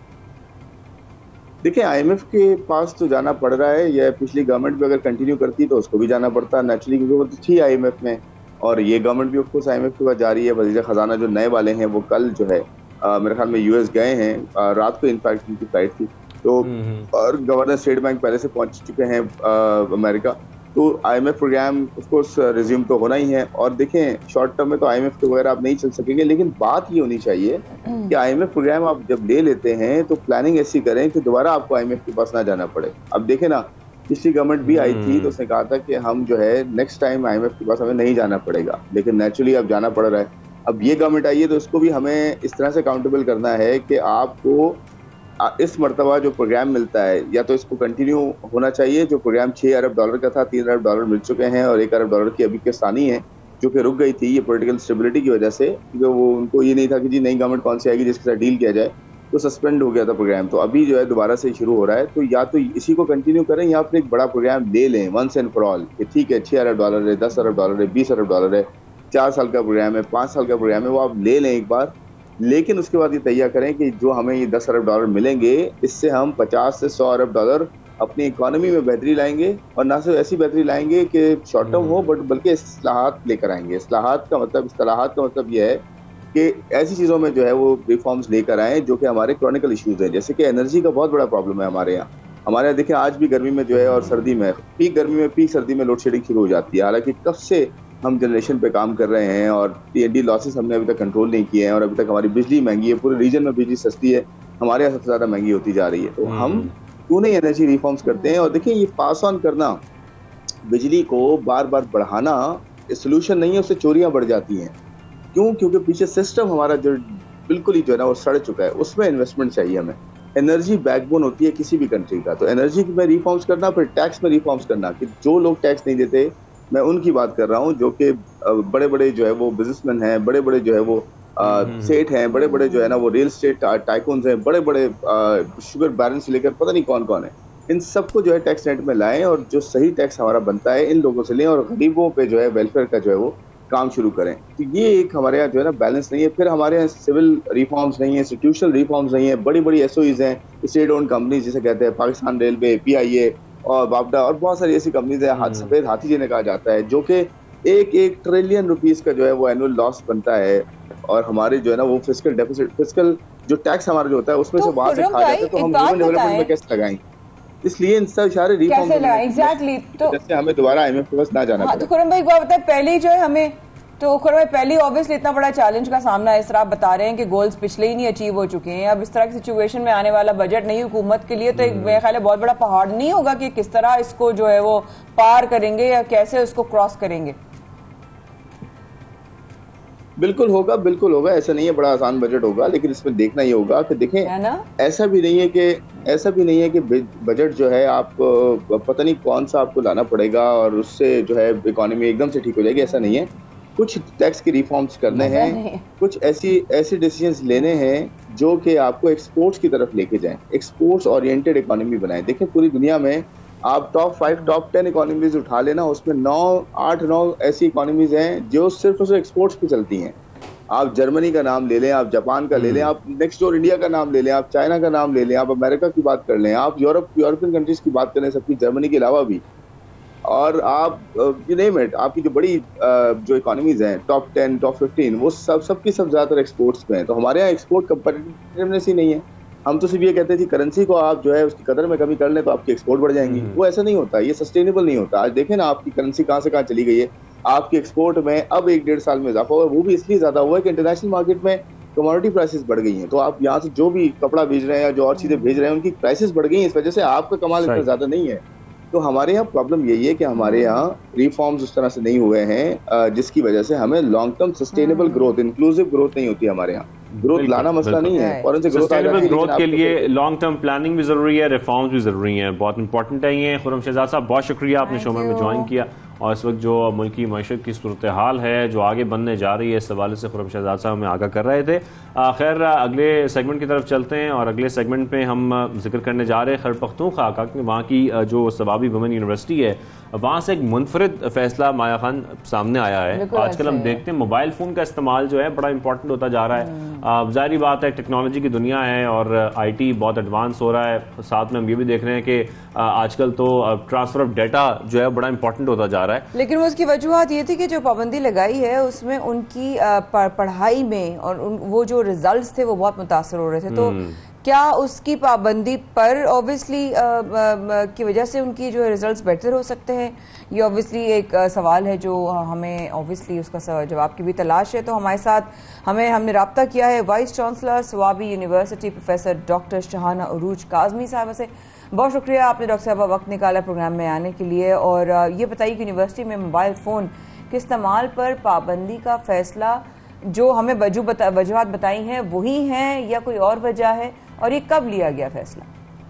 देखिए, IMF के पास तो जाना पड़ रहा है, या पिछली गवर्नमेंट भी अगर कंटिन्यू करती तो उसको भी जाना पड़ता नेचुरली, क्योंकि वो तो थी IMF में और ये गवर्नमेंट भी ऑफकोर्स IMF के पास जा रही है। वज़ीर ख़जाना जो नए वाले हैं वो कल जो है मेरे ख्याल में US गए हैं, रात को इनफैक्ट उनकी फ्लाइट थी, तो और गवर्नर स्टेट बैंक पहले से पहुंच चुके हैं अमेरिका। तो IMF programme of course resume तो होना ही है और देखें शॉर्ट टर्म में तो IMF के वगैरह आप नहीं चल सकेंगे, लेकिन बात ये होनी चाहिए कि IMF प्रोग्राम आप जब ले लेते हैं तो प्लानिंग ऐसी करें कि दोबारा आपको IMF के पास ना जाना पड़े। अब देखें ना, पिछली गवर्नमेंट भी आई थी तो उसने कहा था कि हम जो है नेक्स्ट टाइम IMF के पास हमें नहीं जाना पड़ेगा, लेकिन नेचुरली अब जाना पड़ रहा है। अब ये गवर्नमेंट आई है तो इसको भी हमें इस तरह से अकाउंटेबल करना है कि आपको इस मरतबा जो प्रोग्राम मिलता है या तो इसको कंटिन्यू होना चाहिए। जो प्रोग्राम $6 अरब का था, $3 अरब मिल चुके हैं और $1 अरब की अभी किस्तानी है जो कि रुक गई थी ये पॉलिटिकल स्टेबिलिटी की वजह से, क्योंकि वो उनको ये नहीं था कि जी नई गवर्नमेंट कौन सी आएगी जिसके साथ डील किया जाए, तो सस्पेंड हो गया था प्रोग्राम। तो अभी जो है दोबारा से शुरू हो रहा है, तो या तो इसी को कंटिन्यू करें या फिर एक बड़ा प्रोग्राम ले लें वंस एंड फॉर ऑल कि ठीक है $6 अरब है, $10 अरब है, $20 अरब है, 4 साल का प्रोग्राम है, 5 साल का प्रोग्राम है, वो आप ले लें एक बार। लेकिन उसके बाद ये तैयार करें कि जो हमें ये $10 अरब मिलेंगे इससे हम $50 से $100 अरब अपनी इकोनॉमी में बेहतरी लाएंगे, और ना सिर्फ ऐसी बेहतरी लाएंगे कि शॉर्ट टर्म हो बल्कि इस्लाहात लेकर आएंगे। इस्लाहात का मतलब ये है कि ऐसी चीज़ों में जो है वो रिफॉर्म्स लेकर आएँ जो कि हमारे क्रॉनिकल इश्यूज हैं, जैसे कि एनर्जी का बहुत बड़ा प्रॉब्लम है हमारे यहाँ। देखिए आज भी गर्मी में जो है और सर्दी में, पीक गर्मी में पीक सर्दी में लोड शेडिंग शुरू हो जाती है। हालांकि कब से हम जनरेशन पे काम कर रहे हैं और TND लॉसेस हमने अभी तक कंट्रोल नहीं किए हैं और अभी तक हमारी बिजली महंगी है, पूरे रीजन में बिजली सस्ती है, हमारे यहाँ सबसे ज़्यादा महंगी होती जा रही है। तो हम क्यों नहीं एनर्जी रिफॉर्म्स करते हैं? और देखिए ये पास ऑन करना, बिजली को बार बार बढ़ाना सोल्यूशन नहीं है, उससे चोरियाँ बढ़ जाती हैं। क्यों? क्योंकि पीछे सिस्टम हमारा जो बिल्कुल ही जो है ना वो सड़ चुका है, उसमें इन्वेस्टमेंट चाहिए हमें। एनर्जी बैकबोन होती है किसी भी कंट्री का, तो एनर्जी में रिफॉर्म्स करना, फिर टैक्स में रिफॉर्म्स करना कि जो लोग टैक्स नहीं देते, मैं उनकी बात कर रहा हूँ जो कि बड़े बड़े जो है वो बिजनेसमैन हैं, बड़े बड़े जो है वो सेठ हैं, बड़े बड़े जो है ना वो रियल स्टेट टाइकून्स हैं, बड़े बड़े शुगर बैरन से लेकर पता नहीं कौन कौन है। इन सबको जो है टैक्स नेट में लाएं और जो सही टैक्स हमारा बनता है इन लोगों से लें और गरीबों पे जो है वेलफेयर का जो है वो काम शुरू करें। तो ये एक हमारे यहाँ जो है ना बैलेंस नहीं है। फिर हमारे यहाँ सिविल रिफॉर्म्स नहीं है, इंस्टीट्यूशनल रिफॉर्म्स नहीं है, बड़ी बड़ी SOEs हैं, स्टेट ओन कंपनीज जिसे कहते हैं, पाकिस्तान रेलवे, PIA और बापडा और बहुत सारी ऐसी कंपनीज है, सफेद हाथी जिन्हें कहा जाता है, जो कि एक ट्रिलियन रुपीस का जो है वो एनुअल लॉस बनता है और हमारे जो है ना वो फिस्कल डेफिसिट, फिस्कल जो टैक्स हमारा जो होता है उसमें से वहां से खा जाते हैं, तो हम ह्यूमन डेवलपमेंट में कैसे लगाएं? इसलिए इन सब सारे रिफॉर्म एग्जैक्टली तो जैसे हमें दोबारा IMF के पास ना जाना पड़े। तो खुरम भाई एक बात बताए, पहले जो है हमें तो खुरम भाई पहले ऑब्वियसली इतना बड़ा चैलेंज का सामना है, इस तरह आप बता रहे हैं कि गोल्स पिछले ही नहीं अचीव हो चुके हैं, अब इस तरह की सिचुएशन में आने वाला बजट नहीं हुकूमत के लिए तो एक मेरे ख्याल है बहुत बड़ा पहाड़ नहीं होगा कि किस तरह इसको जो है वो पार करेंगे या कैसे उसको क्रॉस करेंगे? बिल्कुल होगा, ऐसा नहीं है बड़ा आसान बजट होगा, लेकिन इसमें देखना ये होगा कि देखें ऐसा भी नहीं है कि बजट जो है आप पता नहीं कौन सा आपको लाना पड़ेगा और उससे जो है इकोनॉमी एकदम से ठीक हो जाएगी, ऐसा नहीं है। कुछ टैक्स के रिफॉर्म्स करने हैं, कुछ ऐसे डिसीजंस लेने हैं जो कि आपको एक्सपोर्ट्स की तरफ लेके जाएं, एक्सपोर्ट्स ओरिएंटेड इकोनॉमी बनाएं। देखें पूरी दुनिया में आप टॉप 5 टॉप 10 इकोनॉमीज उठा लेना, उसमें 8-9 ऐसी इकोनॉमीज हैं जो सिर्फ और सिर्फ एक्सपोर्ट्स पे चलती हैं। आप जर्मनी का नाम ले लें, आप जापान का ले लें, आप नेक्स्ट डोर इंडिया का नाम ले लें, आप चाइना का नाम ले लें, आप अमेरिका की बात कर लें, आप यूरोपियन कंट्रीज की बात करें, सबकी जर्मनी के अलावा भी, और आप यू नेम इट, आपकी जो बड़ी जो इकोनॉमीज हैं टॉप 10 टॉप 15 वो सबकी सब ज्यादातर एक्सपोर्ट्स पे हैं। तो हमारे यहाँ एक्सपोर्ट कंपेटिटिवनेस ही नहीं है। हम तो सिर्फ ये कहते थे करेंसी को आप जो है उसकी कदर में कमी कर लें तो आपकी एक्सपोर्ट बढ़ जाएंगी, वो ऐसा नहीं होता, ये सस्टेनेबल नहीं होता। आज देखें ना आपकी करेंसी कहाँ से कहाँ चली गई है, आपकी एक्सपोर्ट में अब 1-1.5 साल में इजाफा हुआ, वो भी इसलिए ज्यादा हुआ है कि इंटरनेशनल मार्केट में कमोडिटी प्राइसेस बढ़ गई हैं। तो आप यहाँ से जो भी कपड़ा भेज रहे हैं या जो और चीजें भेज रहे हैं उनकी प्राइसेस बढ़ गई हैं, इस वजह से आपका कमाल इतना ज्यादा नहीं है। तो हमारे यहाँ प्रॉब्लम यही है कि हमारे यहाँ रिफॉर्म्स उस तरह से नहीं हुए हैं जिसकी वजह से हमें long term sustainable growth, inclusive growth नहीं होती हमारे यहाँ। ग्रोथ लाना मसला नहीं है, और उनसे सस्टेनेबल ग्रोथ के लिए लॉन्ग टर्म प्लानिंग भी जरूरी है, रिफॉर्म्स भी जरूरी हैं, बहुत इंपॉर्टेंट है ये। खुर्रम शहजाद साहब बहुत शुक्रिया आपने शो में ज्वाइन किया, और इस वक्त जो मुल्क की मईशत की सूरत हाल है जो आगे बनने जा रही है इस हवाले से खुर्रम शहजाद साहब हमें आगाह कर रहे थे। खैर अगले सेगमेंट की तरफ चलते हैं और अगले सेगमेंट में हम जिक्र करने जा रहे हैं खैबर पख्तूनख्वा का, कि वहाँ की जो सवाबी वुमेन यूनिवर्सिटी है वहाँ से एक मुनफरिद फैसला माया खान सामने आया है। आजकल हम देखते हैं मोबाइल फ़ोन का इस्तेमाल जो है बड़ा इंपॉर्टेंट होता जा रहा है। जाहिर बात है टेक्नोलॉजी की दुनिया है और IT बहुत एडवांस हो रहा है, साथ में हम ये भी देख रहे हैं कि आजकल तो ट्रांसफर ऑफ डाटा जो है बड़ा इंपॉर्टेंट होता जा रहा है। लेकिन वो उसकी वजूहत ये थी कि जो पाबंदी लगाई है उसमें उनकी पढ़ाई में और वो जो रिजल्ट्स थे वो बहुत मुतासर हो रहे थे। तो क्या उसकी पाबंदी पर ऑब्वियसली की वजह से उनकी जो रिजल्ट्स बेहतर हो सकते हैं? ये ऑब्वियसली एक सवाल है जो हमें ऑब्वियसली उसका जवाब की भी तलाश है। तो हमारे साथ हमने राब्ता किया है vice chancellor Swabi university professor doctor Shahana Uruj Kazmi साहब से। बहुत शुक्रिया आपने डॉक्टर साहब वक्त निकाला प्रोग्राम में आने के लिए, और ये बताइए कि यूनिवर्सिटी में मोबाइल फ़ोन के इस्तेमाल पर पाबंदी का फैसला जो हमें वजूहत बताई हैं वही हैं या कोई और वजह है, और ये कब लिया गया फैसला?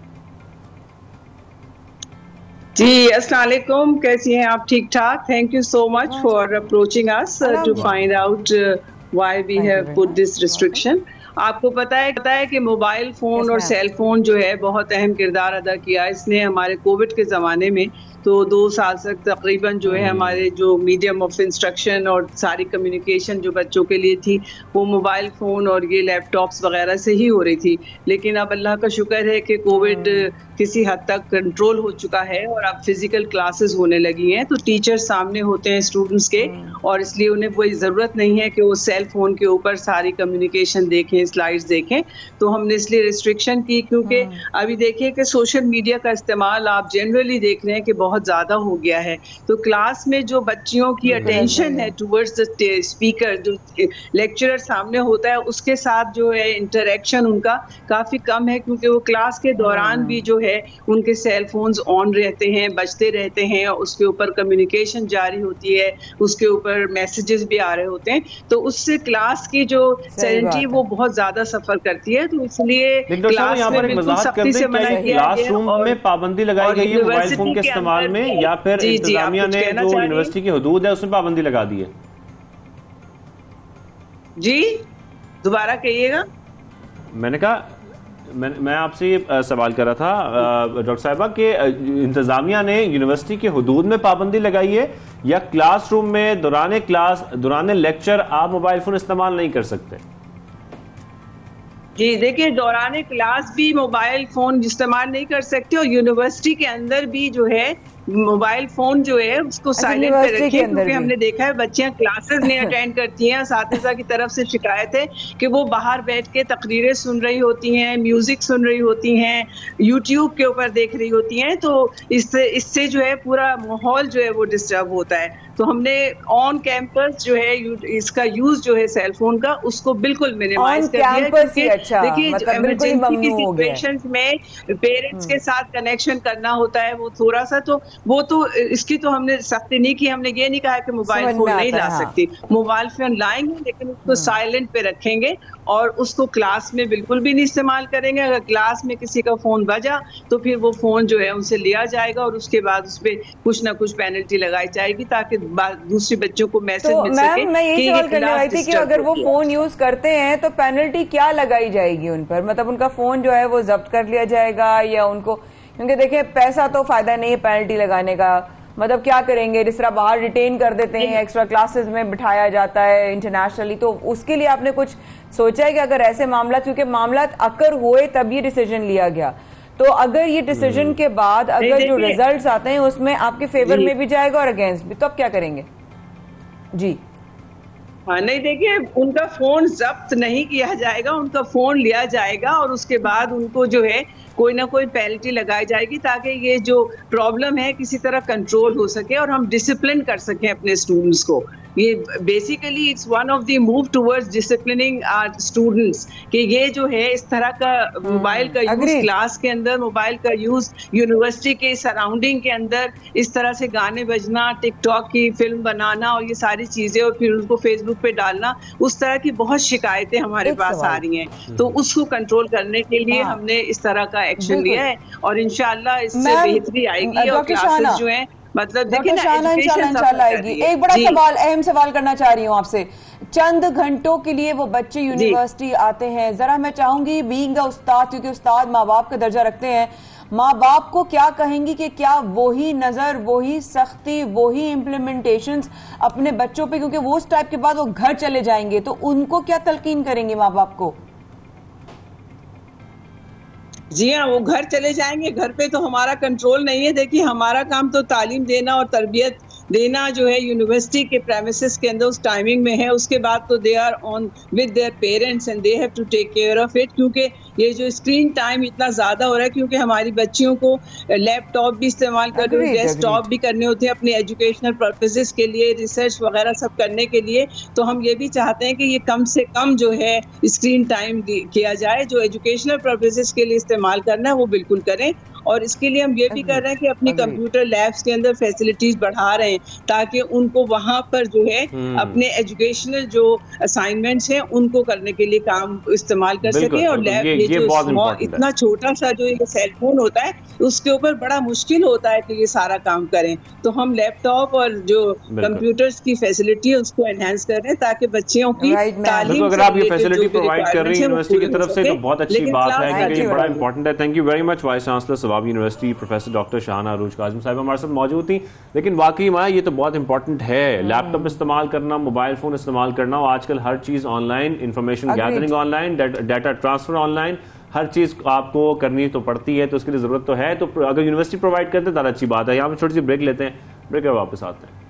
जी अस्सलाम वालेकुम, कैसी हैं आप? ठीक ठाक। Thank you so much for approaching us to find out why we have put this restriction. आपको पता है कि मोबाइल फ़ोन और सेल फ़ोन जो है बहुत अहम किरदार अदा किया इसने हमारे कोविड के ज़माने में। तो 2 साल तक तकरीबन जो है हमारे जो मीडियम ऑफ इंस्ट्रक्शन और सारी कम्युनिकेशन जो बच्चों के लिए थी वो मोबाइल फ़ोन और ये लैपटॉप्स वगैरह से ही हो रही थी। लेकिन अब अल्लाह का शुक्र है कि कोविड किसी हद तक कंट्रोल हो चुका है और अब फिजिकल क्लासेस होने लगी हैं, तो टीचर सामने होते हैं स्टूडेंट्स के, और इसलिए उन्हें कोई ज़रूरत नहीं है कि वो सेल फ़ोन के ऊपर सारी कम्युनिकेशन देखें, स्लाइड्स देखें। तो हमने इसलिए रिस्ट्रिक्शन की, क्योंकि अभी देखिए कि सोशल मीडिया का इस्तेमाल आप जनरली देख रहे हैं कि बहुत ज़्यादा हो गया है। तो क्लास में जो बच्चियों की अटेंशन है टूवर्ड्स द स्पीकर, जो लेक्चरर सामने होता है उसके साथ जो है इंटरेक्शन उनका काफ़ी कम है, क्योंकि वो क्लास के दौरान भी जो है उनके सेल फोन्स ऑन रहते हैं, बजते रहते हैं, उसके ऊपर कम्युनिकेशन जारी होती है, उसके ऊपर मैसेजेस भी आ रहे होते हैं। तो उससे क्लास की जो सैनिटी वो बहुत ज्यादा सफर करती है। तो इसलिए क्लास में बिल्कुल सख्ती से मना किया गया। क्लासरूम में पाबंदी लगाई गई है मोबाइल फोन के इस्तेमाल में, या फिर इंतजामिया ने जो यूनिवर्सिटी की हुदूद है उसमें पाबंदी लगा दी है? जी दोबारा कहिएगा। मैंने कहा मैं आपसे ये सवाल कर रहा था डॉक्टर साहिबा कि इंतजामिया ने यूनिवर्सिटी के हुदूद में पाबंदी लगाई है या क्लासरूम में दौरान लेक्चर आप मोबाइल फोन इस्तेमाल नहीं कर सकते? जी देखिए, दौरान क्लास भी मोबाइल फोन इस्तेमाल नहीं कर सकते और यूनिवर्सिटी के अंदर भी जो है मोबाइल फोन जो है उसको साइलेंट पे रखिए, क्योंकि हमने देखा है बच्चियां क्लासेस नहीं अटेंड करती हैं। साथीजा की तरफ से शिकायत है कि वो बाहर बैठ के तकरीरें सुन रही होती हैं, म्यूजिक सुन रही होती हैं, यूट्यूब के ऊपर देख रही होती हैं, तो इससे जो है पूरा माहौल जो है वो डिस्टर्ब होता है। तो हमने ऑन कैंपस जो है इसका यूज जो है सेलफोन का उसको बिल्कुल मिनिमाइज कर दिया है। देखिए इमरजेंसी की सिचुएशंस में पेरेंट्स के साथ कनेक्शन करना होता है वो थोड़ा सा, तो वो तो इसकी तो हमने सख्ती नहीं की। हमने ये नहीं कहा कि मोबाइल फोन नहीं ला सकती, मोबाइल फोन लाएंगे लेकिन उसको साइलेंट पे रखेंगे और उसको क्लास में बिल्कुल भी नहीं इस्तेमाल करेंगे। अगर क्लास में किसी का फोन बजा तो फिर वो फोन जो है उनसे लिया जाएगा और उसके बाद उस पर कुछ ना कुछ पेनल्टी लगाई जाएगी ताकि दूसरे बच्चों को मैसेज मिल सके। मैं यही सवाल करने वाली थी कि अगर वो फोन यूज करते हैं तो पेनल्टी क्या लगाई जाएगी उन पर? मतलब उनका फोन जो है वो जब्त कर लिया जाएगा या उनको, क्योंकि देखिए पैसा तो फायदा नहीं है पेनल्टी लगाने का, मतलब क्या करेंगे? जिस तरह बाहर रिटेन कर देते हैं, एक्स्ट्रा क्लासेस में बिठाया जाता है इंटरनेशनली, तो उसके लिए आपने कुछ सोचा है कि अगर ऐसे मामला, क्योंकि मामला अकर हुए तब ये डिसीजन लिया गया, तो अगर ये डिसीजन के बाद अगर जो रिजल्ट्स आते हैं उसमें आपके फेवर में भी जाएगा और अगेंस्ट भी, तो आप क्या करेंगे? जी हाँ, नहीं देखिए, उनका फोन जब्त नहीं किया जाएगा, उनका फोन लिया जाएगा और उसके बाद उनको जो है कोई ना कोई पेनल्टी लगाई जाएगी ताकि ये जो प्रॉब्लम है किसी तरह कंट्रोल हो सके और हम डिसिप्लिन कर सकें अपने स्टूडेंट्स को। ये basically it's one of the move towards disciplining our students कि ये जो है इस तरह का मोबाइल का यूज क्लास के अंदर, मोबाइल का यूज यूनिवर्सिटी के सराउंडिंग के अंदर, इस तरह से गाने बजना, टिकटॉक की फिल्म बनाना और ये सारी चीजें और फिर उनको फेसबुक पे डालना, उस तरह की बहुत शिकायतें हमारे पास आ रही हैं। तो उसको कंट्रोल करने के लिए हमने इस तरह का एक्शन लिया है और इंशाल्लाह इससे बेहतरी आएगी और क्लासेस जो है मतलब देखिए ना, इंशाल्लाह आएगी। एक बड़ा सवाल, अहम सवाल करना चाह रही हूँ आपसे। चंद घंटों के लिए वो बच्चे यूनिवर्सिटी आते हैं, जरा मैं चाहूंगी बीइंग अ उस्ताद, क्योंकि उस्ताद माँ बाप का दर्जा रखते हैं, माँ बाप को क्या कहेंगी कि क्या वही नजर, वही सख्ती, वही इम्प्लीमेंटेशंस अपने बच्चों पे, क्योंकि वो उस टाइप के बाद वो घर चले जाएंगे, तो उनको क्या तलकीन करेंगे माँ बाप को? जी हाँ, वो घर चले जाएंगे, घर पे तो हमारा कंट्रोल नहीं है। देखिए हमारा काम तो तालीम देना और तरबियत देना जो है यूनिवर्सिटी के प्रेमिसेस के अंदर उस टाइमिंग में है। उसके बाद तो they are on with their parents and they have to take care of it, क्योंकि ये जो स्क्रीन टाइम इतना ज्यादा हो रहा है, क्योंकि हमारी बच्चियों को लैपटॉप भी इस्तेमाल करने, डेस्कटॉप भी करने होते हैं अपने एजुकेशनल पर्पसेस के लिए, रिसर्च वगैरह सब करने के लिए। तो हम ये भी चाहते हैं कि ये कम से कम जो है स्क्रीन टाइम किया जाए, जो एजुकेशनल पर्पसेस के लिए इस्तेमाल करना है वो बिल्कुल करें। और इसके लिए हम ये भी कर रहे हैं कि अपनी कंप्यूटर लैब्स के अंदर फैसिलिटीज बढ़ा रहे हैं ताकि उनको वहां पर जो है अपने एजुकेशनल जो असाइनमेंट्स हैं उनको करने के लिए काम इस्तेमाल कर सके। और लैब ये जो इतना छोटा सा जो ये सेलफोन होता है उसके ऊपर बड़ा मुश्किल होता है कि ये सारा काम करें, तो हम लैपटॉप और जो कंप्यूटर्स की फैसिलिटी है उसको एनहांस कर रहे हैं ताकि बच्चियों की तालीम, अगर आप ये फैसिलिटी प्रोवाइड कर रही हैं यूनिवर्सिटी की तरफ से तो बहुत अच्छी बात है, क्योंकि ये बड़ा इंपॉर्टेंट है। Thank you very much vice chancellor Swabi university professor doctor Shahana Uruj Kazim sahiba हमारे साथ मौजूद थी। लेकिन वाकई में ये तो बहुत इंपॉर्टेंट है, लैपटॉप इस्तेमाल करना, मोबाइल फोन इस्तेमाल करना, और आजकल हर चीज online, information gathering online, data transfer online, हर चीज आपको करनी तो पड़ती है, तो उसके लिए जरूरत तो है। तो अगर यूनिवर्सिटी प्रोवाइड करते हैं तो अच्छी बात है। यहाँ पे छोटी सी ब्रेक लेते हैं, ब्रेक कर वापस आते हैं।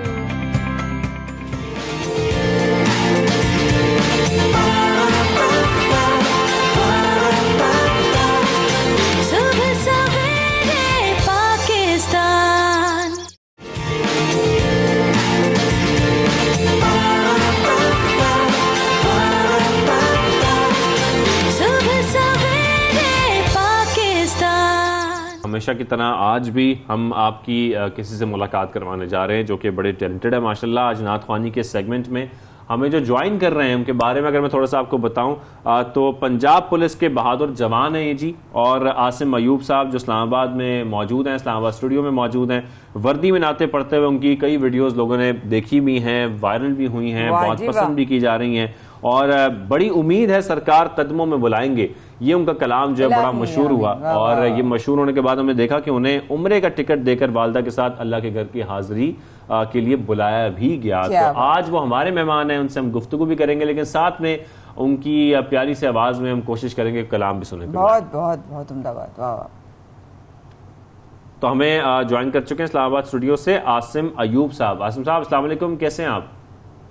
हमेशा की तरह आज भी हम आपकी किसी से मुलाकात करवाने जा रहे हैं जो कि बड़े टैलेंटेड है माशाल्लाह। आज नात ख्वानी के सेगमेंट में हमें जो ज्वाइन कर रहे हैं उनके बारे में अगर मैं थोड़ा सा आपको बताऊं तो पंजाब पुलिस के बहादुर जवान हैं ये जी, और आसिम अयूब साहब जो इस्लामाबाद में मौजूद हैं, इस्लामाबाद स्टूडियो में मौजूद हैं। वर्दी में नाते पढ़ते हुए उनकी कई वीडियोस लोगों ने देखी भी हैं, वायरल भी हुई हैं, बहुत पसंद भी की जा रही हैं, और बड़ी उम्मीद है सरकार कदमों में बुलाएंगे ये उनका कलाम जो है बड़ा मशहूर हुआ, और ये मशहूर होने के बाद हमने देखा कि उन्हें उम्रे का टिकट देकर वालदा के साथ अल्लाह के घर की हाजिरी के लिए बुलाया भी गया। तो आज वो हमारे मेहमान हैं, उनसे हम गुफ्तगू भी करेंगे, लेकिन साथ में उनकी प्यारी सी आवाज में हम कोशिश करेंगे कलाम भी सुने। बहुत बहुत बहुत उम्दा बात, वाह वाह। तो हमें ज्वाइन कर चुके हैं इस्लामाबाद स्टूडियो से आसिम अयूब साहब। आसिम साहब अस्सलाम वालेकुम, कैसे हैं आप?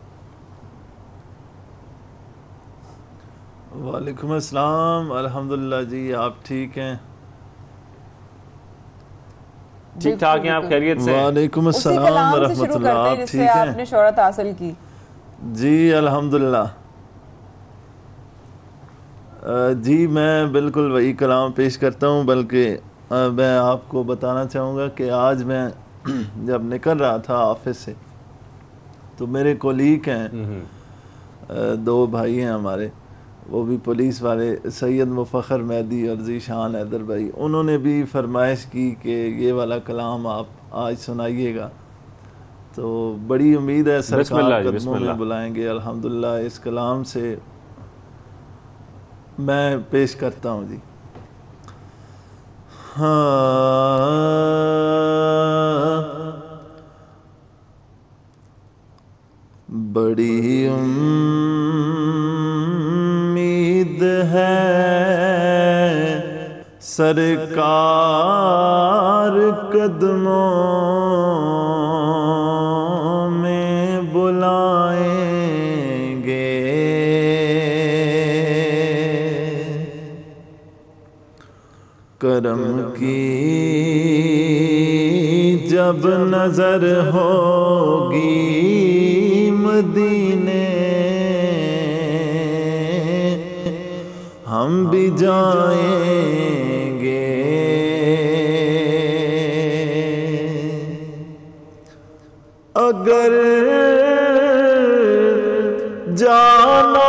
वालेकुम अस्सलाम, अल्हम्दुलिल्लाह जी, आप ठीक हैं? ठीक ठाक हैं आप? खैरियत से? वालेकुम अस्सलाम व रहमतुल्लाह, आप ठीक हैं? आपने शोहरत हासिल की? जी अल्हम्दुलिल्लाह। जी मैं बिल्कुल वही कलाम पेश करता हूँ, बल्कि मैं आपको बताना चाहूँगा कि आज मैं जब निकल रहा था ऑफिस से तो मेरे कोलीग हैं, दो भाई हैं हमारे, वो भी पुलिस वाले, सैयद मुफखर मेहदी और ज़ीशान हैदर भाई, उन्होंने भी फरमाइश की कि ये वाला कलाम आप आज सुनाइएगा। तो बड़ी उम्मीद है सरकार कदमों में बुलाएंगे। अल्हम्दुलिल्लाह इस कलाम से मैं पेश करता हूँ जी। बड़ी उम्मीद है सरकार कदमों में बुलाएंगे, करम की जब नजर होगी मदीने, हम भी जाएंगे। अगर जाना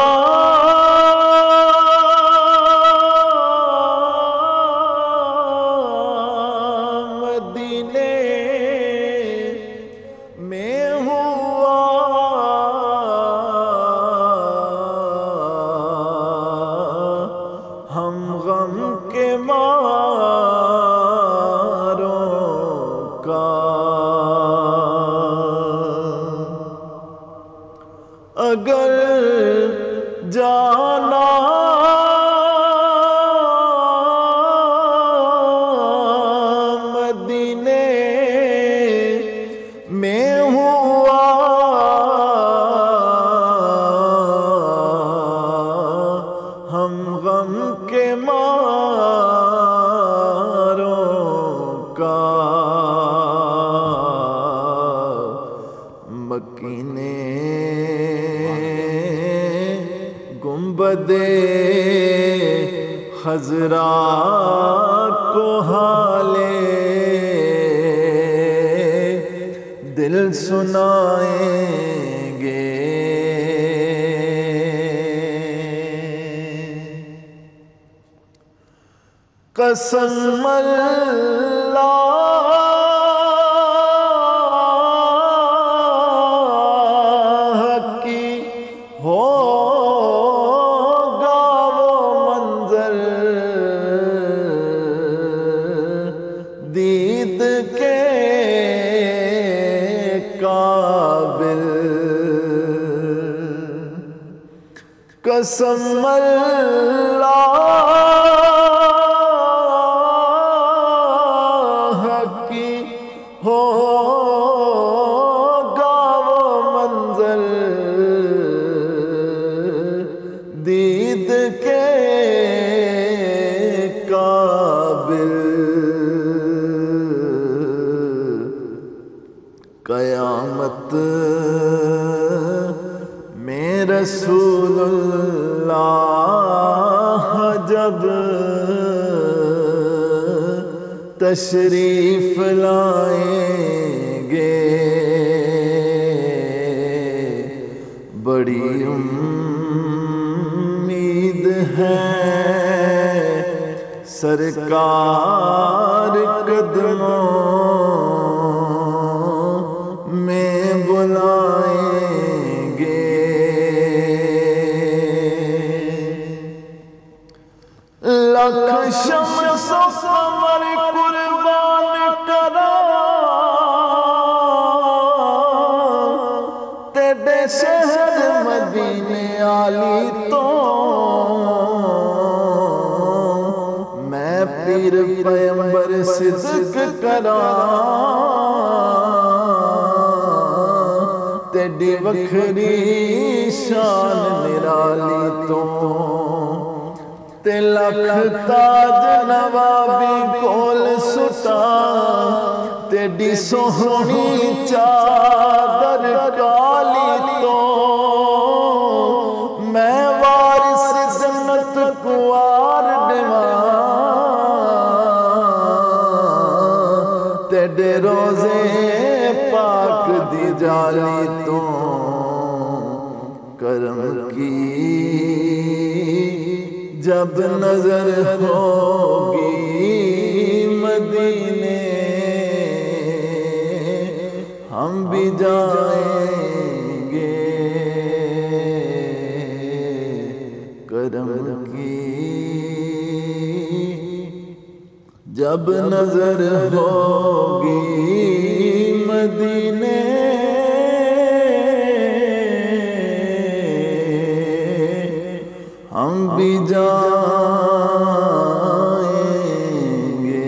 अगर जाना मदीने में हुआ, हम गम के मारों का मकीने गुंबदे खजरा को हाले दिल सुनाएंगे। कसम अल्लाह की होगा वो मंजर दीद के काबिल। कसम अल्लाह की होगा वो मंजर दीद के काबिल। कयामत में रसूलुल्लाह जब तशरीफ लाएंगे, बड़ी उम्मीद है सरकार कदमों में बुलाएंगे। शहर मदीने आली तो मैं पीर पैगंबर सिद्क करा तेरी वखरी शान निराली तो ते लख ताज नवाबी कोल सुटा तेरी सोहनी चादर काली तो मैं वारिस जन्नत कुआर देवा तेरे रोजे पाक दी जाली तो करम की जब नजर होगी मदीने हम भी जाएंगे करम की जब नजर होगी मदीने हम भी जाएंगे।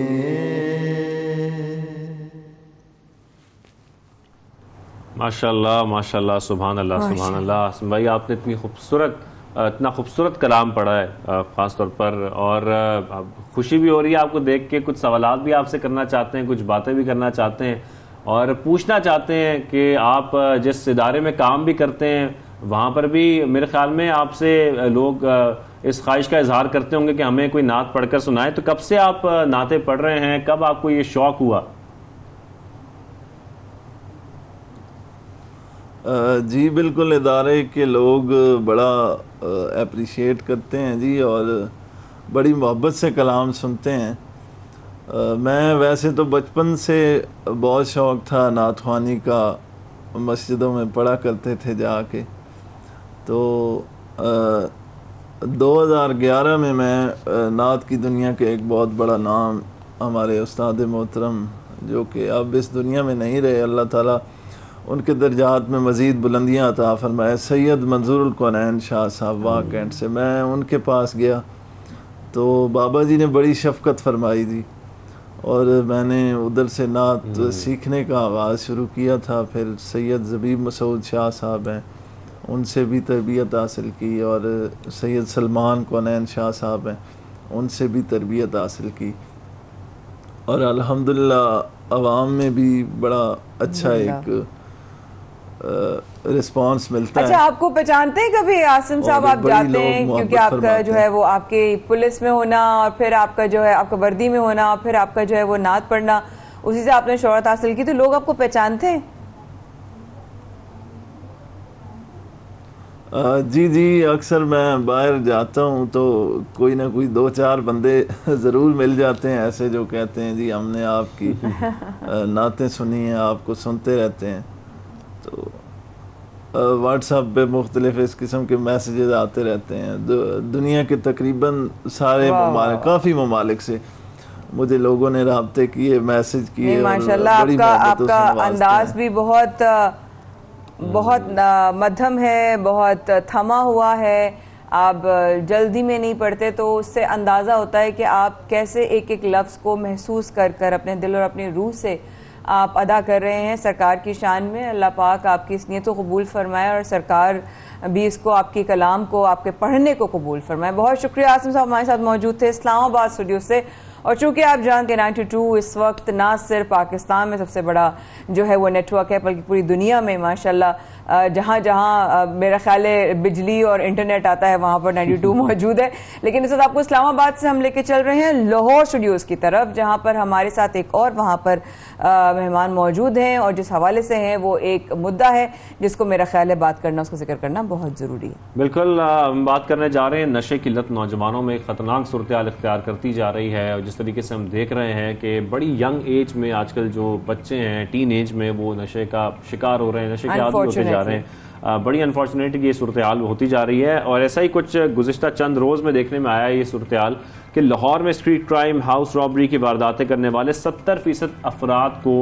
माशाल्लाह माशाल्लाह, सुभान अल्लाह सुभान अल्लाह। आसिम भाई, आपने इतना खूबसूरत कलाम पढ़ा है ख़ास तौर पर, और खुशी भी हो रही है आपको देख के। कुछ सवालात भी आपसे करना चाहते हैं, कुछ बातें भी करना चाहते हैं और पूछना चाहते हैं कि आप जिस इदारे में काम भी करते हैं वहाँ पर भी मेरे ख्याल में आपसे लोग इस ख्वाहिश का इजहार करते होंगे कि हमें कोई नात पढ़कर सुनाए। तो कब से आप नाते पढ़ रहे हैं, कब आपको ये शौक हुआ? जी बिल्कुल, इदारे के लोग बड़ा अप्रिशिएट करते हैं जी, और बड़ी मोहब्बत से कलाम सुनते हैं। मैं वैसे तो बचपन से बहुत शौक़ था नात ख़्वानी का, मस्जिदों में पढ़ा करते थे जाके। तो 2011 में मैं नात की दुनिया के एक बहुत बड़ा नाम हमारे उस्ताद मोहतरम, जो कि अब इस दुनिया में नहीं रहे, अल्लाह ताला उनके दर्जात में मज़ीद बुलंदियाँ अता फरमाए, सैयद मंजूरुल कौनैन शाह साहब वाह कैंट से, मैं उनके पास गया तो बाबा जी ने बड़ी शफ़क़त फरमाई थी और मैंने उधर से नात सीखने का आगाज़ शुरू किया था। फिर सैयद ज़बीब मसूद शाह साहब हैं, उनसे भी तरबियत हासिल की, और सैयद सलमान कौनैन शाह साहब हैं, उनसे भी तरबियत हासिल की, और अल्हम्दुलिल्लाह अवाम में भी बड़ा अच्छा एक रिस्पांस मिलता है। अच्छा, आपको पहचानते हैं कभी आसिम साहब? आप जाते हैं क्योंकि आपका जो है वो आपके पुलिस में होना और फिर आपका जो है आपका वर्दी में होना और फिर आपका जो है वो नात पढ़ना, उसी से आपने शोहरत हासिल की, तो लोग आपको पहचानते हैं? जी जी, अक्सर मैं बाहर जाता हूँ तो कोई ना कोई 2-4 बंदे ज़रूर मिल जाते हैं ऐसे, जो कहते हैं जी हमने आपकी नातें सुनी हैं, आपको सुनते रहते हैं। तो व्हाट्सएप पे मुख्तलिफ इस किस्म के मैसेजेस आते रहते हैं। दुनिया के तकरीबन सारे ममालिक, काफ़ी ममालिक से मुझे लोगों ने राब्ते किए, मैसेज किए। माशाल्लाह, आपका अंदाज भी बहुत मध्यम है, बहुत थमा हुआ है, आप जल्दी में नहीं पढ़ते, तो उससे अंदाज़ा होता है कि आप कैसे एक एक लफ्ज़ को महसूस कर कर अपने दिल और अपनी रूह से आप अदा कर रहे हैं सरकार की शान में। अल्लाह पाक आपकी इस नीयत को कबूल फरमाए और सरकार भी इसको, आपकी कलाम को, आपके पढ़ने को कबूल फरमाए। बहुत शुक्रिया आसिम साहब, हमारे साथ मौजूद थे इस्लामाबाद स्टूडियो से। और चूँकि आप जानते हैं 92 इस वक्त ना सिर्फ पाकिस्तान में सबसे बड़ा जो है वो नेटवर्क है, बल्कि पूरी दुनिया में माशाल्लाह जहाँ जहाँ मेरा ख्याल है बिजली और इंटरनेट आता है वहाँ पर 92 मौजूद है। लेकिन इस वक्त आपको इस्लामाबाद से हम लेके चल रहे हैं लाहौर स्टूडियोज़ की तरफ, जहाँ पर हमारे साथ एक और वहाँ पर मेहमान मौजूद हैं और जिस हवाले से हैं वो एक मुद्दा है जिसको मेरा ख्याल है बात करना, उसको जिक्र करना बहुत ज़रूरी है। बिल्कुल, हम बात करने जा रहे हैं नशे की लत नौजवानों में खतरनाक सूरत हाल इख्तियार करती जा रही है, और जिस तरीके से हम देख रहे हैं कि बड़ी यंग एज में आजकल जो बच्चे हैं, टीन एज में, वो नशे का शिकार हो रहे हैं, नशे के आदी होते जा रहे हैं। बड़ी अनफॉर्चुनेटली ये सूरत हाल होती जा रही है, और ऐसा ही कुछ गुज़िश्ता चंद रोज़ में देखने में आया ये सूरत हाल कि लाहौर में स्ट्रीट क्राइम, हाउस रॉबरी की वारदातें करने वाले 70% अफराद को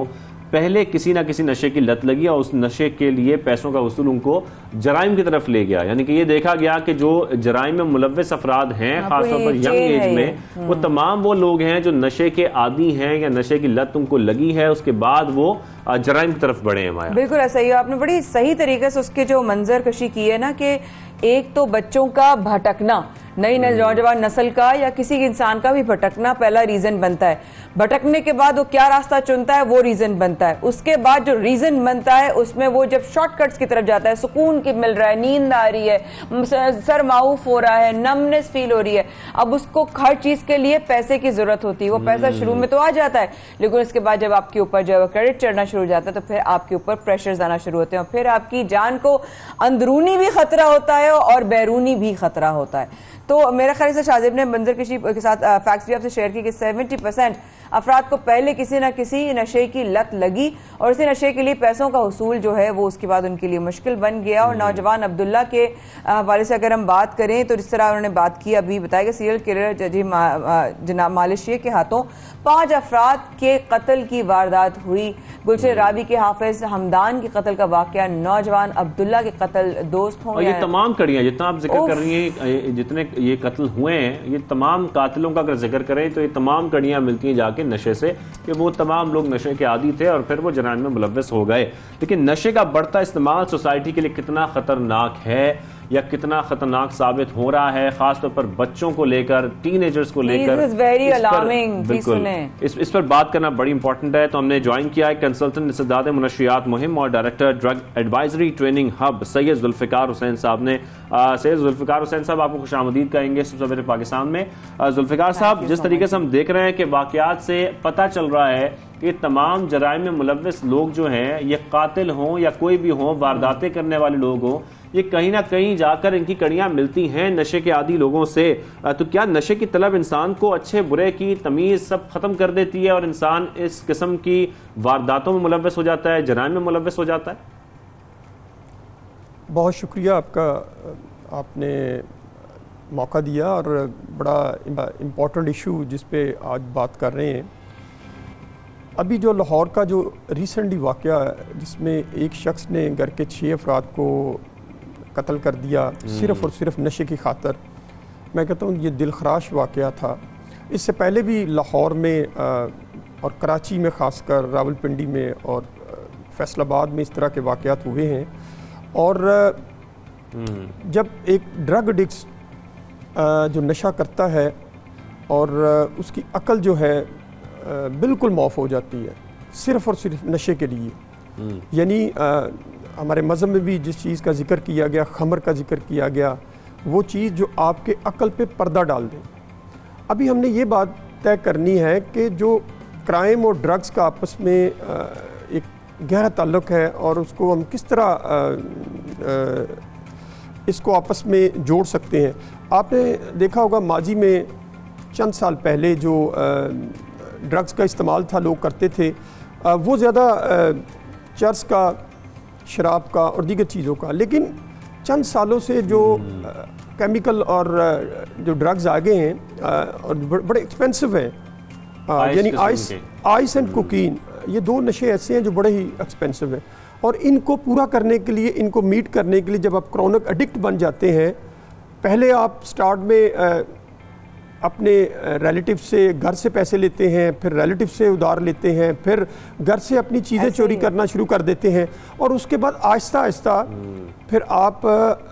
पहले किसी ना किसी नशे की लत लगी और उस नशे के लिए पैसों का वसूल उनको जराइम की तरफ ले गया। यानी कि ये देखा गया कि जो जराइम में मुलव्वस अफराद हैं, खासतौर पर यंग एज में, वो तमाम वो लोग हैं जो नशे के आदी हैं या नशे की लत उनको लगी है, उसके बाद वो जराइम की तरफ बढ़े हैं। माया, बिल्कुल ऐसा ही, आपने बड़ी सही तरीके से उसके जो मंजर कशी की है ना, कि एक तो बच्चों का भटकना, नई नौजवान नस्ल का या किसी इंसान का भी भटकना पहला रीजन बनता है। भटकने के बाद वो क्या रास्ता चुनता है वो रीजन बनता है। उसके बाद जो रीजन बनता है उसमें वो जब शॉर्टकट्स की तरफ जाता है, सुकून की मिल रहा है, नींद आ रही है, सर माऊफ हो रहा है, नमनेस फील हो रही है, अब उसको हर चीज के लिए पैसे की जरूरत होती है। वो पैसा शुरू में तो आ जाता है, लेकिन उसके बाद जब आपके ऊपर जब क्रेडिट चढ़ना शुरू हो जाता है तो फिर आपके ऊपर प्रेशर्स आना शुरू होते हैं, और फिर आपकी जान को अंदरूनी भी खतरा होता है और बैरूनी भी खतरा होता है। तो मेरा ख्याल से शाजिब ने मंजर कशी के साथ फैक्ट्स भी आपसे शेयर की कि 70% अफराद को पहले किसी न किसी नशे की लत लगी और इसी नशे के लिए पैसों का वसूल जो है वो उसके बाद उनके लिए मुश्किल बन गया। और नौजवान अब्दुल्ला के हवाले से अगर हम बात करें तो जिस तरह उन्होंने बात की, अभी बताया कि सीरियल किलर जनाब मालिशिया के हाथों 5 अफराद के कत्ल की वारदात हुई। गुलशन रावी के हाफिज हमदान के कत्ल का वाकया, नौजवान अब्दुल्ला के कत्ल, दोस्त हों, ये तमाम कड़ियां जितना आप जिक्र कर रही हैं, जितने ये कत्ल हुए हैं, ये तमाम कातिलों का अगर जिक्र करें तो ये तमाम कड़ियां मिलती हैं जाके नशे से, कि वो तमाम लोग नशे के आदी थे और फिर वो जराइम में मुलव्वस हो गए। लेकिन नशे का बढ़ता इस्तेमाल सोसाइटी के लिए कितना खतरनाक है या कितना खतरनाक साबित हो रहा है, खासतौर पर बच्चों को लेकर, टीनेजर्स को लेकर, बिल्कुल इस पर बात करना बड़ी इंपॉर्टेंट है। तो हमने ज्वाइन किया है कंसल्टेंट निसदाद मुनशियात मुहिम और director drug advisory training hub Syed Zulfiqar Hussain sahab ने। सैयद जुल्फिकार हुसैन साहब, आपको खुशामदीद कहेंगे सबसे पहले पाकिस्तान में। जुल्फिकार साहब, जिस तरीके से हम देख रहे हैं कि वाकयात से पता चल रहा है कि तमाम जराइम में मुलव्वस लोग जो हैं, ये कातिल हों या कोई भी हों, वारदातें करने वाले लोग हों, ये कहीं ना कहीं जाकर इनकी कड़ियां मिलती हैं नशे के आदी लोगों से। तो क्या नशे की तलब इंसान को अच्छे बुरे की तमीज सब खत्म कर देती है और इंसान इस किस्म की वारदातों में मुलव्वस हो जाता है, जराइम में मुलव्वस हो जाता है? बहुत शुक्रिया आपका, आपने मौका दिया और बड़ा इम्पोर्टेंट इशू जिस पे आज बात कर रहे हैं। अभी जो लाहौर का जो रिसेंटली वाक़या जिसमें एक शख्स ने घर के 6 अफराद को कत्ल कर दिया सिर्फ़ और सिर्फ नशे की खातर, मैं कहता हूँ ये दिलखराश वाक़या था। इससे पहले भी लाहौर में और कराची में, ख़ासकर रावलपिंडी में और फैसलाबाद में इस तरह के वाक़यात हुए हैं। और जब एक ड्रग एडिक्ट जो नशा करता है और उसकी अकल जो है बिल्कुल मौफ हो जाती है सिर्फ़ और सिर्फ नशे के लिए। यानी हमारे मज़हब में भी जिस चीज़ का जिक्र किया गया, खमर का जिक्र किया गया, वो चीज़ जो आपके अकल पे पर्दा डाल दे। अभी हमने ये बात तय करनी है कि जो क्राइम और ड्रग्स का आपस में एक गहरा ताल्लुक़ है और उसको हम किस तरह इसको आपस में जोड़ सकते हैं। आपने देखा होगा माजी में चंद साल पहले जो ड्रग्स का इस्तेमाल था, लोग करते थे, वो ज़्यादा चर्स का, शराब का और दीगर चीज़ों का। लेकिन चंद सालों से जो केमिकल और जो ड्रग्स आ गए हैं और बड़े एक्सपेंसिव हैं, यानी आइस एंड कोकीन, ये 2 नशे ऐसे हैं जो बड़े ही एक्सपेंसिव हैं। और इनको पूरा करने के लिए, इनको मीट करने के लिए जब आप क्रॉनिक एडिक्ट बन जाते हैं, पहले आप स्टार्ट में अपने रिलेटिव से घर से पैसे लेते हैं, फिर रिलेटिव से उधार लेते हैं, फिर घर से अपनी चीज़ें चोरी करना शुरू कर देते हैं और उसके बाद आहिस्ता आहिस्ता फिर आप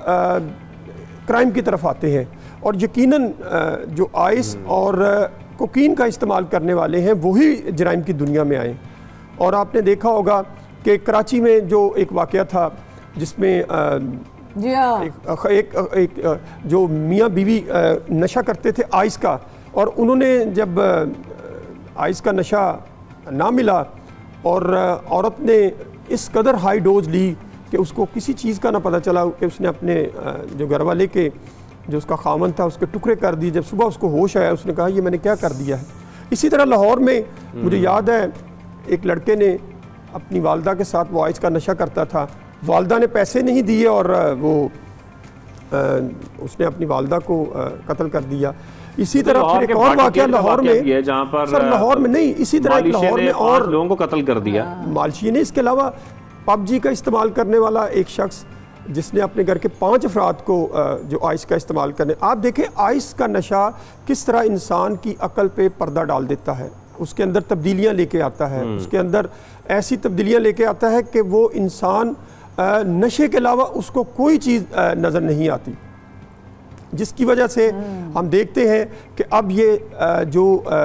क्राइम की तरफ आते हैं। और यकीनन जो आइस और कोकीन का इस्तेमाल करने वाले हैं वही जराइम की दुनिया में आए। और आपने देखा होगा कि कराची में जो एक वाक़या था जिसमें जी हाँ, एक जो मियाँ बीवी नशा करते थे आइस का, और उन्होंने जब आइस का नशा ना मिला और औरत ने इस कदर हाई डोज ली कि उसको किसी चीज़ का ना पता चला कि उसने अपने जो घरवाले के जो उसका खामन था उसके टुकड़े कर दिए। जब सुबह उसको होश आया उसने कहा ये मैंने क्या कर दिया है। इसी तरह लाहौर में मुझे याद है एक लड़के ने अपनी वालदा के साथ, वो आइस का नशा करता था, वालदा ने पैसे नहीं दिए और वो उसने अपनी वालदा को कत्ल कर दिया। इसी तरह फिर एक और वाकया लाहौर में, जहाँ पर सर लाहौर में नहीं, इसी तरह लाहौर में और लोगों को कत्ल कर दिया मालशी ने। इसके अलावा पबजी का इस्तेमाल करने वाला एक शख्स जिसने अपने घर के 5 अफराद को जो आइस का इस्तेमाल करने, आप देखें आइस का नशा किस तरह इंसान की अकल पे पर्दा डाल देता है, उसके अंदर तब्दीलियां लेके आता है, उसके अंदर ऐसी तब्दीलियां लेके आता है कि वो इंसान नशे के अलावा उसको कोई चीज़ नज़र नहीं आती, जिसकी वजह से हम देखते हैं कि अब ये जो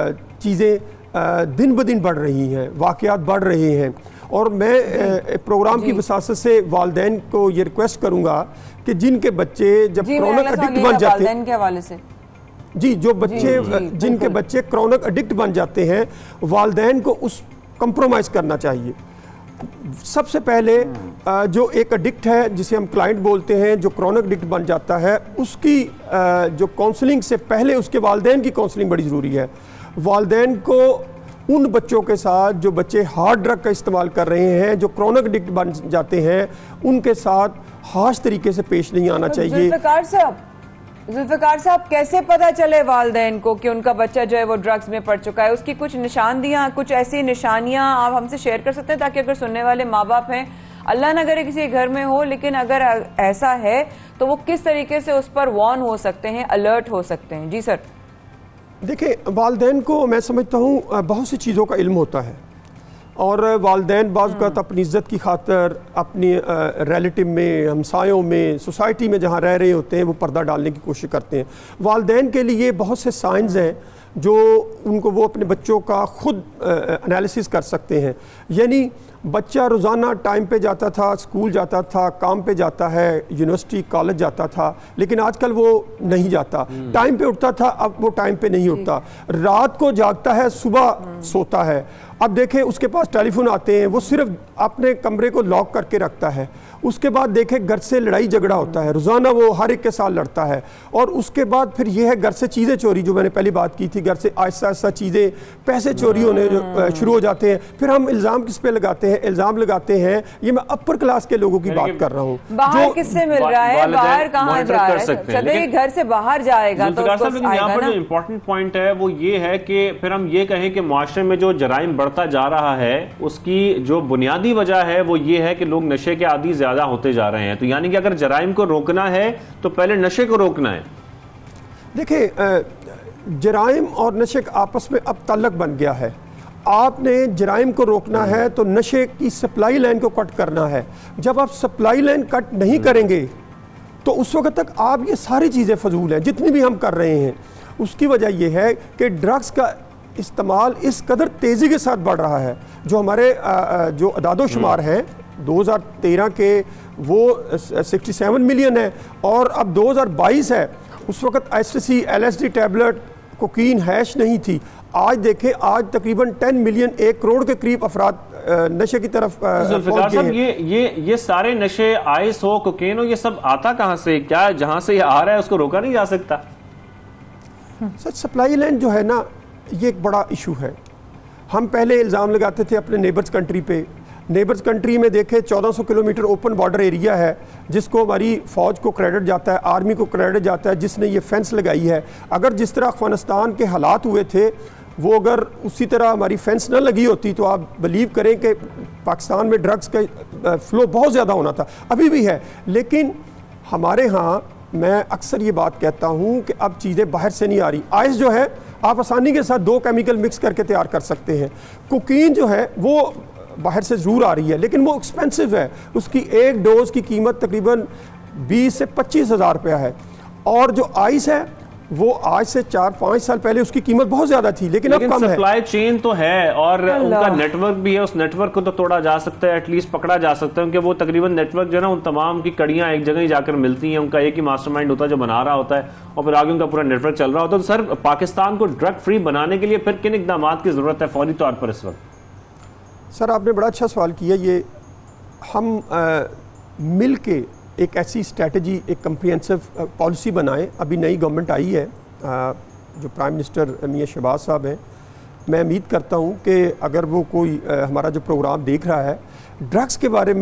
चीज़ें दिन ब दिन बढ़ रही हैं, वाक़यात बढ़ रहे हैं। और मैं प्रोग्राम की वसासत से वालिदैन को ये रिक्वेस्ट करूँगा कि जिनके बच्चे जब क्रॉनिक एडिक्ट बन जाते हैं, के हवाले से जी, जो बच्चे जिनके बच्चे क्रॉनिक एडिक्ट बन जाते हैं, वालिदैन को उस कंप्रोमाइज़ करना चाहिए। सबसे पहले जो एक एडिक्ट है, जिसे हम क्लाइंट बोलते हैं, जो क्रॉनिक एडिक्ट बन जाता है, उसकी जो काउंसलिंग से पहले उसके वालिदैन की काउंसलिंग बड़ी ज़रूरी है। वालिदैन को उन बच्चों के साथ जो बच्चे हार्ड ड्रग का इस्तेमाल कर रहे हैं, जो क्रॉनिक एडिक्ट बन जाते हैं, उनके साथ हाश तरीके से पेश नहीं आना चाहिए। जुल्फ़िकार साहब, कैसे पता चले वालिदैन को कि उनका बच्चा जो है वो ड्रग्स में पड़ चुका है? उसकी कुछ निशानियाँ, कुछ ऐसी निशानियाँ आप हमसे शेयर कर सकते हैं, ताकि अगर सुनने वाले माँ बाप हैं, अल्लाह न करे किसी घर में हो, लेकिन अगर ऐसा है तो वो किस तरीके से उस पर वॉर्न हो सकते हैं, अलर्ट हो सकते हैं? जी सर। देखिए, वालिदैन को मैं समझता हूँ बहुत सी चीज़ों का इल्म होता है, और वालिदैन बाज़ औक़ात अपनी इज़्ज़त की खातर अपनी रिलेटिव में, हमसायों में, सोसाइटी में जहाँ रह रहे होते हैं, वो पर्दा डालने की कोशिश करते हैं। वालिदैन के लिए बहुत से साइंस हैं जो उनको वो अपने बच्चों का खुद एनालिसिस कर सकते हैं। यानी बच्चा रोज़ाना टाइम पे जाता था, स्कूल जाता था, काम पे जाता है, यूनिवर्सिटी कॉलेज जाता था, लेकिन आजकल वो नहीं जाता। टाइम पे उठता था, अब वो टाइम पे नहीं उठता, रात को जागता है, सुबह सोता है। अब देखें उसके पास टेलीफोन आते हैं, वो सिर्फ अपने कमरे को लॉक करके रखता है। उसके बाद देखें घर से लड़ाई झगड़ा होता है, रोज़ाना वो हर एक के साथ लड़ता है। और उसके बाद फिर ये है घर से चीज़ें चोरी, जो मैंने पहली बात की थी, घर से आहिस्ता आहिस्ता चीज़ें, पैसे चोरी होने शुरू हो जाते हैं। फिर हम इल्ज़ाम किस पे लगाते हैं? इल्ज़ाम लगाते हैं, ये मैं अपर क्लास के लोगों की बात कर रहा हूँ, बाहर किससे मिल रहा है, बाहर कहाँ जा रहा है, चलिए घर से बाहर जाएगा तो यहाँ पर जो इम्पोर्टेंट पॉइंट है वो ये है कि फिर हम ये कहें कि माशरे में जो जराइम बढ़ता जा रहा है, उसकी जो बुनियादी वजह है वो ये है कि लोग नशे के आदी ज्यादा होते जा रहे हैं। तो यानी कि अगर जराइम को रोकना है तो पहले नशे को रोकना है। देखिए, जराइम और नशे का आपस में अब ताल्लुक बन गया है। आपने जराइम को रोकना है तो नशे की सप्लाई लाइन को कट करना है। जब आप सप्लाई लाइन कट नहीं करेंगे तो उस वक्त तक आप ये सारी चीज़ें फजूल हैं जितनी भी हम कर रहे हैं। उसकी वजह यह है कि ड्रग्स का इस्तेमाल इस कदर तेज़ी के साथ बढ़ रहा है। जो हमारे जो अदादो शुमार हैं 2013 के वो 67 मिलियन है, और अब 2022 है। उस वक्त ecstasy, LSD tablet, cocaine, hash नहीं थी। आज देखें, आज तकरीबन 10 मिलियन, 1 करोड़ के करीब अफराद नशे की तरफ पहुंच गए हैं। ये सारे नशे, आइस हो, कोकेन हो, ये सब आता कहां से? क्या जहां से ये आ रहा है उसको रोका नहीं जा सकता? सर, सप्लाई लाइन जो है ना, ये एक बड़ा इशू है। हम पहले इल्ज़ाम लगाते थे अपने नेबर्स कंट्री पे। नेबर्स कंट्री में देखें 1400 किलोमीटर ओपन बॉर्डर एरिया है, जिसको हमारी फ़ौज को क्रेडिट जाता है, आर्मी को क्रेडिट जाता है, जिसने ये फेंस लगाई है। अगर जिस तरह अफगानिस्तान के हालात हुए थे, वो अगर उसी तरह हमारी फेंस न लगी होती तो आप बिलीव करें कि पाकिस्तान में ड्रग्स का फ़्लो बहुत ज़्यादा होना था। अभी भी है, लेकिन हमारे यहाँ मैं अक्सर ये बात कहता हूँ कि अब चीज़ें बाहर से नहीं आ रही। आइस जो है आप आसानी के साथ 2 केमिकल मिक्स करके तैयार कर सकते हैं। कोकीन जो है वो बाहर से ज़रूर आ रही है, लेकिन वो एक्सपेंसिव है। उसकी एक डोज की कीमत तकरीबन 20 से 25 हज़ार रुपया है। और जो आइस है वो आज से 4-5 साल पहले उसकी कीमत बहुत ज्यादा थी, लेकिन अब कम है। सप्लाई चेन तो है और उनका नेटवर्क भी है, उस नेटवर्क को तो तोड़ा जा सकता है, एटलीस्ट पकड़ा जा सकता है, क्योंकि वो तकरीबन नेटवर्क जो है ना, उन तमाम की कड़ियां एक जगह ही जाकर मिलती हैं। उनका एक ही मास्टरमाइंड होता है जो बना रहा होता है, और फिर आगे उनका पूरा नेटवर्क चल रहा होता है। तो सर, पाकिस्तान को ड्रग फ्री बनाने के लिए फिर किन इकदाम की जरूरत है फौरी तौर पर इस वक्त? सर, आपने बड़ा अच्छा सवाल किया। ये हम मिल के एक ऐसी स्ट्रेटजी, एक कम्प्रिहेंसिव पॉलिसी बनाएं। अभी नई गवर्नमेंट आई है, जो प्राइम मिनिस्टर मियां शहबाज साहब हैं। मैं उम्मीद करता हूं कि अगर वो कोई हमारा जो प्रोग्राम देख रहा है, ड्रग्स के बारे में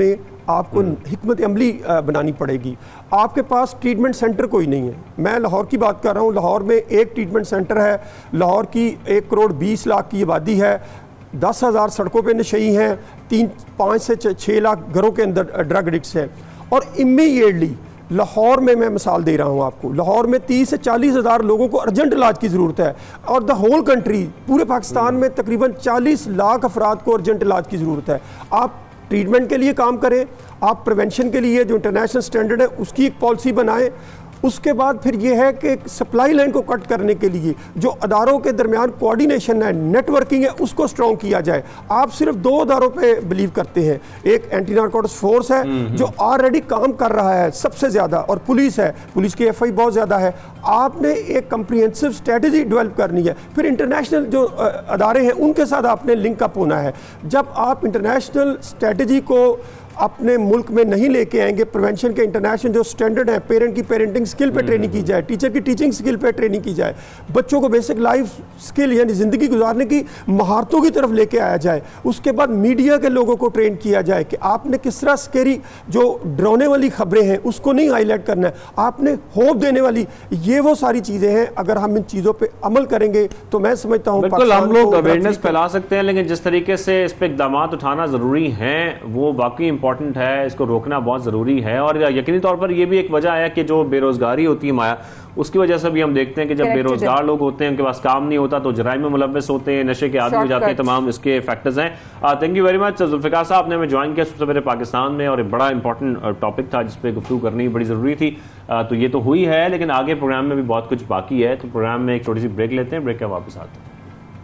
आपको हिकमत अमली बनानी पड़ेगी। आपके पास ट्रीटमेंट सेंटर कोई नहीं है। मैं लाहौर की बात कर रहा हूँ, लाहौर में एक ट्रीटमेंट सेंटर है। लाहौर की 1 करोड़ 20 लाख की आबादी है, 10,000 सड़कों पे नशई हैं, 5 से 6 लाख घरों के अंदर ड्रग एडिक्ट्स हैं। और इमीडिएटली लाहौर में मैं मिसाल दे रहा हूँ आपको, लाहौर में 30 से 40 हज़ार लोगों को अर्जेंट इलाज की ज़रूरत है। और द होल कंट्री, पूरे पाकिस्तान में तकरीबन 40 लाख अफराद को अर्जेंट इलाज की ज़रूरत है। आप ट्रीटमेंट के लिए काम करें, आप प्रिवेंशन के लिए जो इंटरनेशनल स्टैंडर्ड है उसकी एक पॉलिसी बनाएं। उसके बाद फिर ये है कि सप्लाई लाइन को कट करने के लिए जो अदारों के दरमियान कोऑर्डिनेशन है, नेटवर्किंग है, उसको स्ट्रॉन्ग किया जाए। आप सिर्फ 2 अदारों पे बिलीव करते हैं, एक एंटी नारकोटिक्स फोर्स है जो ऑलरेडी काम कर रहा है सबसे ज़्यादा, और पुलिस है, पुलिस की एफआई बहुत ज़्यादा है। आपने एक कम्प्रीहेंसिव स्ट्रेटजी डेवलप करनी है। फिर इंटरनेशनल जो अदारे हैं उनके साथ आपने लिंक अप होना है। जब आप इंटरनेशनल स्ट्रेटजी को अपने मुल्क में नहीं लेके आएंगे, प्रिवेंशन के इंटरनेशनल जो स्टैंडर्ड है, पेरेंट की पेरेंटिंग स्किल पे ट्रेनिंग की जाए, टीचर की टीचिंग स्किल पे ट्रेनिंग की जाए, बच्चों को बेसिक लाइफ स्किल यानी ज़िंदगी गुजारने की महारतों की तरफ लेके आया जाए। उसके बाद मीडिया के लोगों को ट्रेन किया जाए कि आपने किस तरह स्केरी जो डराने वाली खबरें हैं उसको नहीं हाईलाइट करना है, आपने होप देने वाली, ये वो सारी चीज़ें हैं। अगर हम इन चीज़ों पर अमल करेंगे तो मैं समझता हूँ बिल्कुल हम लोग अवेयरनेस फैला सकते हैं, लेकिन जिस तरीके से इस पर इकदाम उठाना ज़रूरी हैं वो वाकई इंपॉर्टेंट है, इसको रोकना बहुत ज़रूरी है। और यकीनी तौर पर यह भी एक वजह है कि जो बेरोज़गारी होती है माया, उसकी वजह से भी हम देखते हैं कि जब बेरोजगार लोग होते हैं, उनके पास काम नहीं होता तो जराइम में मुलव्वस होते हैं, नशे के आदी हो जाते हैं, तमाम इसके फैक्टर्स हैं। Thank you very much Zulfiqar sahab, आपने हमें ज्वाइन किया सबसे पहले पाकिस्तान में, और एक बड़ा इंपॉर्टेंट टॉपिक था जिस पर गुफ्तगू करनी बड़ी ज़रूरी थी। तो ये तो हुई है, लेकिन आगे प्रोग्राम में भी बहुत कुछ बाकी है, तो प्रोग्राम में एक छोटी सी ब्रेक लेते हैं, ब्रेक के वापस आते हैं।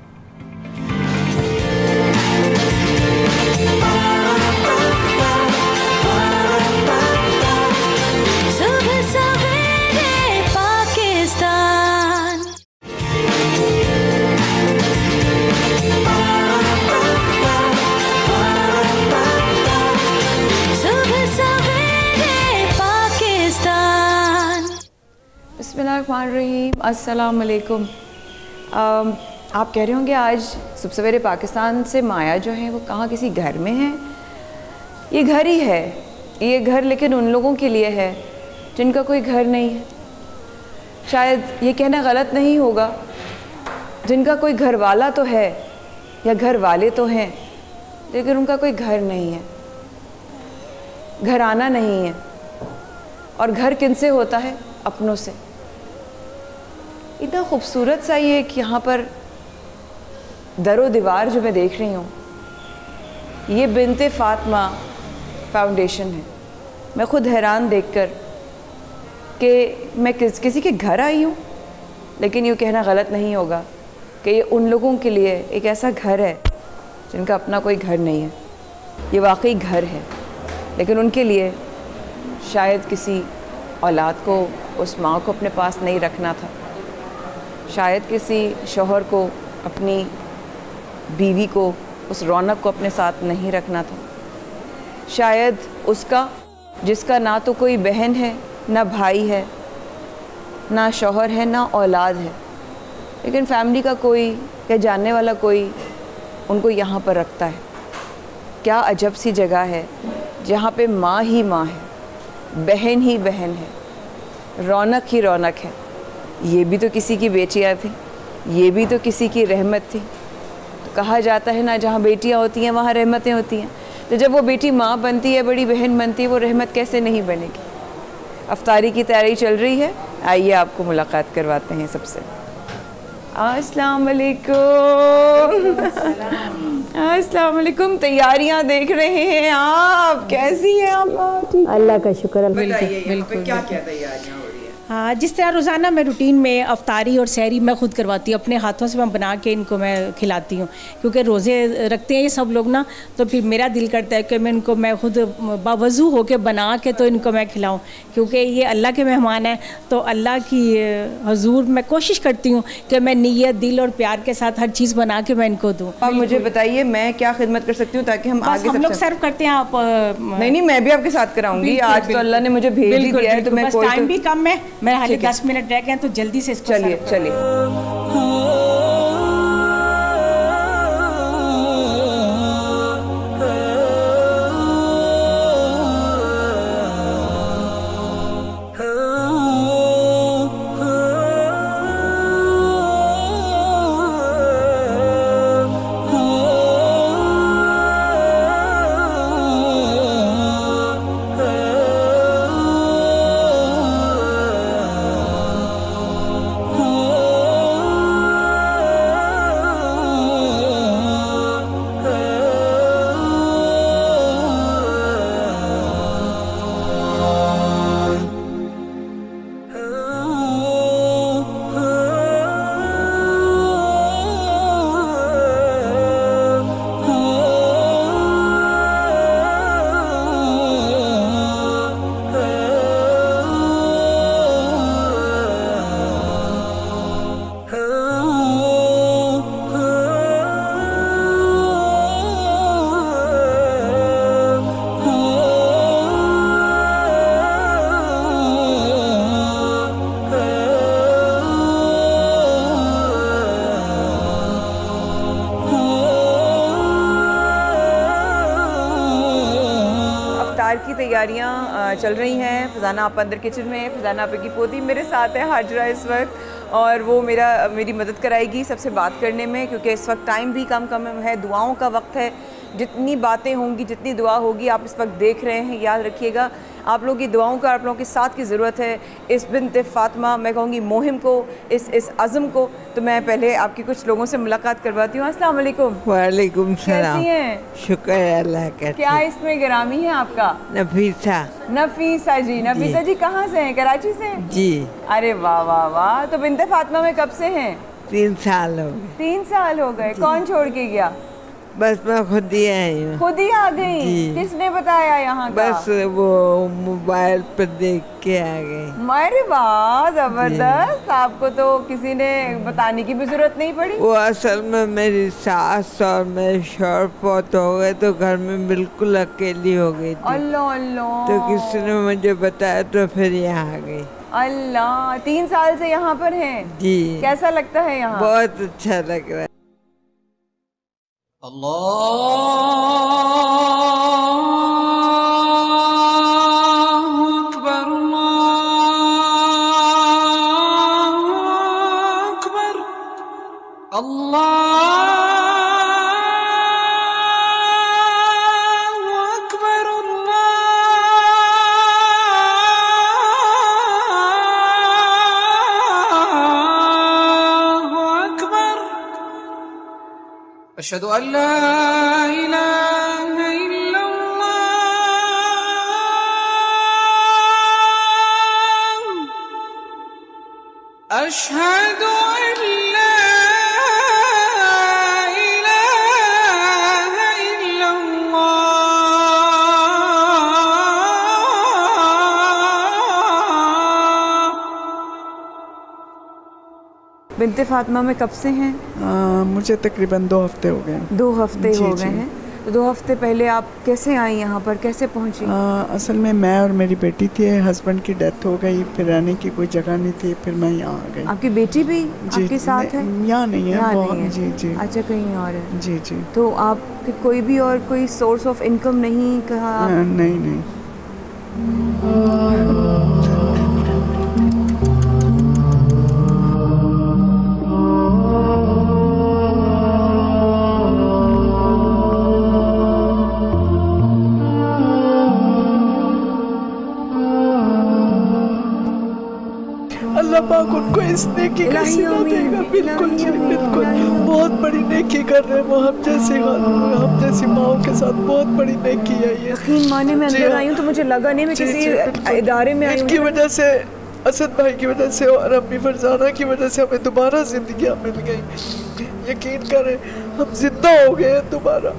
बिस्मिल्लाहिर्रहमानिर्रहीम, अस्सलाम वालेकुम। आप कह रहे होंगे आज सुबह सवेरे पाकिस्तान से माया जो है वो कहाँ किसी घर में है। ये घर ही है, ये घर लेकिन उन लोगों के लिए है जिनका कोई घर नहीं है। शायद ये कहना गलत नहीं होगा, जिनका कोई घर वाला तो है या घर वाले तो हैं, लेकिन उनका कोई घर नहीं है, घराना नहीं है। और घर किनसे होता है? अपनों से। इतना खूबसूरत सा ये कि यहाँ पर दरो दीवार जो मैं देख रही हूँ, ये बिनते फातिमा फाउंडेशन है। मैं खुद हैरान देखकर कि मैं किसी के घर आई हूँ, लेकिन यूँ कहना गलत नहीं होगा कि ये उन लोगों के लिए एक ऐसा घर है जिनका अपना कोई घर नहीं है। ये वाकई घर है, लेकिन उनके लिए शायद किसी औलाद को, उस माँ को अपने पास नहीं रखना था, शायद किसी शौहर को, अपनी बीवी को, उस रौनक को अपने साथ नहीं रखना था, शायद उसका जिसका ना तो कोई बहन है, ना भाई है, ना शौहर है, ना औलाद है, लेकिन फैमिली का कोई या जानने वाला कोई उनको यहाँ पर रखता है। क्या अजब सी जगह है जहाँ पे माँ ही माँ है, बहन ही बहन है, रौनक ही रौनक है। ये भी तो किसी की बेटियाँ थी, ये भी तो किसी की रहमत थी। तो कहा जाता है ना, जहाँ बेटियाँ होती हैं वहाँ रहमतें होती हैं। तो जब वो बेटी माँ बनती है, बड़ी बहन बनती है, वो रहमत कैसे नहीं बनेगी। अफ्तारी की तैयारी चल रही है, आइए आपको मुलाकात करवाते हैं सबसे। अस्सलाम वालेकुम। अस्सलाम वालेकुम। तैयारियां देख रहे हैं आप, कैसी हैं आप? अल्लाह का शुक्र। बिल्कुल। क्या क्या तैयारियां हो रही है? हाँ, जिस तरह रोज़ाना मैं रूटीन में अफ्तारी और सहरी मैं खुद करवाती हूँ, अपने हाथों से मैं बना के इनको मैं खिलाती हूँ, क्योंकि रोज़े रखते हैं ये सब लोग ना, तो फिर मेरा दिल करता है कि मैं इनको मैं खुद बावजू होके बना के तो इनको मैं खिलाऊँ, क्योंकि ये अल्लाह के मेहमान हैं। तो अल्लाह की हुजूर मैं कोशिश करती हूँ कि मैं नीयत, दिल और प्यार के साथ हर चीज़ बना के मैं इनको दूँ। अब मुझे बताइए मैं क्या खिदमत कर सकती हूँ ताकि हम आगे हम लोग सर्व करते हैं। आप नहीं, मैं भी आपके साथ कराऊंगी। आज तो अल्लाह ने मुझे भेज ही दिया है, तो मैं टाइम भी कम है, मेरे हाल 10 मिनट रह गए हैं, तो जल्दी से इसको चलिए। तैयारियां चल रही हैं। फजाना आप अंदर किचन में है, फजाना आप की पोती मेरे साथ है हाजरा इस वक्त, और वो मेरी मदद कराएगी सबसे बात करने में, क्योंकि इस वक्त टाइम भी कम है, दुआओं का वक्त है। जितनी बातें होंगी, जितनी दुआ होगी, आप इस वक्त देख रहे हैं, याद रखिएगा आप लोगों की दुआओं का, आप लोगों के साथ की ज़रूरत है इस बिन्ते फ़ातिमा, मैं कहूँगी मुहिम को, इस अज़म को। तो मैं पहले आपकी कुछ लोगों से मुलाकात करवाती हूँ। अस्सलाम वालेकुम। वालेकुम सलाम। कैसी हैं? शुक्र है अल्लाह का। क्या इसमें गिरामी है आपका? नफीसा। नफीसा जी। नफीसा जी कहाँ से हैं? कराची से? जी। अरे वाह वाह वाह। तो बिन्ते फ़ातिमा में कब से हैं? 3 साल हो गए। 3 साल हो गए। कौन छोड़ के गया? बस मैं खुद ही आई हूँ। खुद ही आ गई? किसने बताया यहाँ का? बस वो मोबाइल पर देख के आ गई। अरे वाह जबरदस्त। आपको तो किसी ने बताने की भी जरूरत नहीं पड़ी। वो असल में मेरी सास और मेरे शौहर फौत हो गए तो घर में बिल्कुल अकेली हो गई थी। अल्लाह अल्लाह। तो किसी ने मुझे बताया तो फिर यहाँ आ गई। अल्लाह। 3 साल से यहाँ पर हैं? जी। कैसा लगता है यहाँ? बहुत अच्छा लग रहा है। अशहदु अल्ला इलाहा इल्लल्लाह अशहदु अल्ला इलाहा इल्लल्लाह। बिन्ते फ़ातिमा में कब से हैं? मुझे तकरीबन 2 हफ्ते हो गए। 2 हफ्ते हो गए हैं। तो 2 हफ्ते पहले आप कैसे आई यहाँ पर, कैसे पहुँची? असल में मैं और मेरी बेटी थी, हस्बैंड की डेथ हो गई, फिर रहने की कोई जगह नहीं थी, फिर मैं यहाँ आ गई। आपकी बेटी भी आपके साथ है? यहाँ नहीं है, नहीं है। जी जी। अच्छा, कहीं और है? जी जी। तो आप कोई भी और कोई सोर्स ऑफ इनकम नहीं कहा? नहीं नहीं। अल्लाह पाक उनको इस नेकी का सिला देगा। बिल्कुल जी बिल्कुल। बहुत बड़ी नेकी कर रहे हैं वो, हम जैसी माओ के साथ बहुत बड़ी नेकी है ये। यकीन माने मैं अंदर आई हूँ तो मुझे लगा नहीं मैं किसी इदारे में आई हूँ। इनकी वजह से, असद भाई की वजह से और अम्मी फरजाना की वजह से हमें दोबारा जिंदगी मिल गई। यकीन करें हम जिंदा हो गए हैं दोबारा।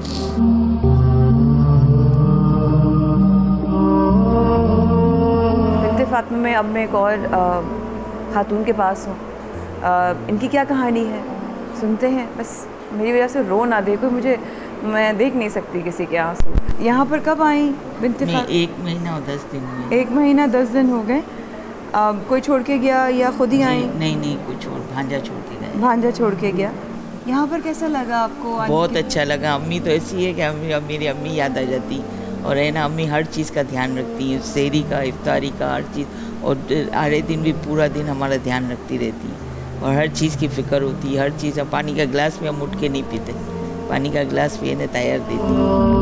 बिन्ते फ़ातिमा में अब मैं एक और खातून के पास हूँ। इनकी क्या कहानी है सुनते हैं। बस मेरी वजह से रो ना दे कोई, मैं देख नहीं सकती किसी के आंसू। यहाँ पर कब आई बिन्ते फ़ातिमा? 1 महीना और 10 दिन हुए। 1 महीना 10 दिन हो गए। कोई छोड़ के गया या खुद ही आई? नहीं कोई भांजा छोड़ के गया। भांजा छोड़ के गया। यहाँ पर कैसा लगा आपको? बहुत अच्छा लगा। अम्मी तो ऐसी है कि मेरी अम्मी याद आ जाती, और है ना अम्मी हर चीज़ का ध्यान रखती है, सहरी का, इफ्तारी का, हर चीज़, और हर दिन भी पूरा दिन हमारा ध्यान रखती रहती और हर चीज़ की फ़िक्र होती है। हर चीज़, पानी का गिलास भी हम उठ के नहीं पीते, पानी का गिलास भी इन्हें तैयार देती।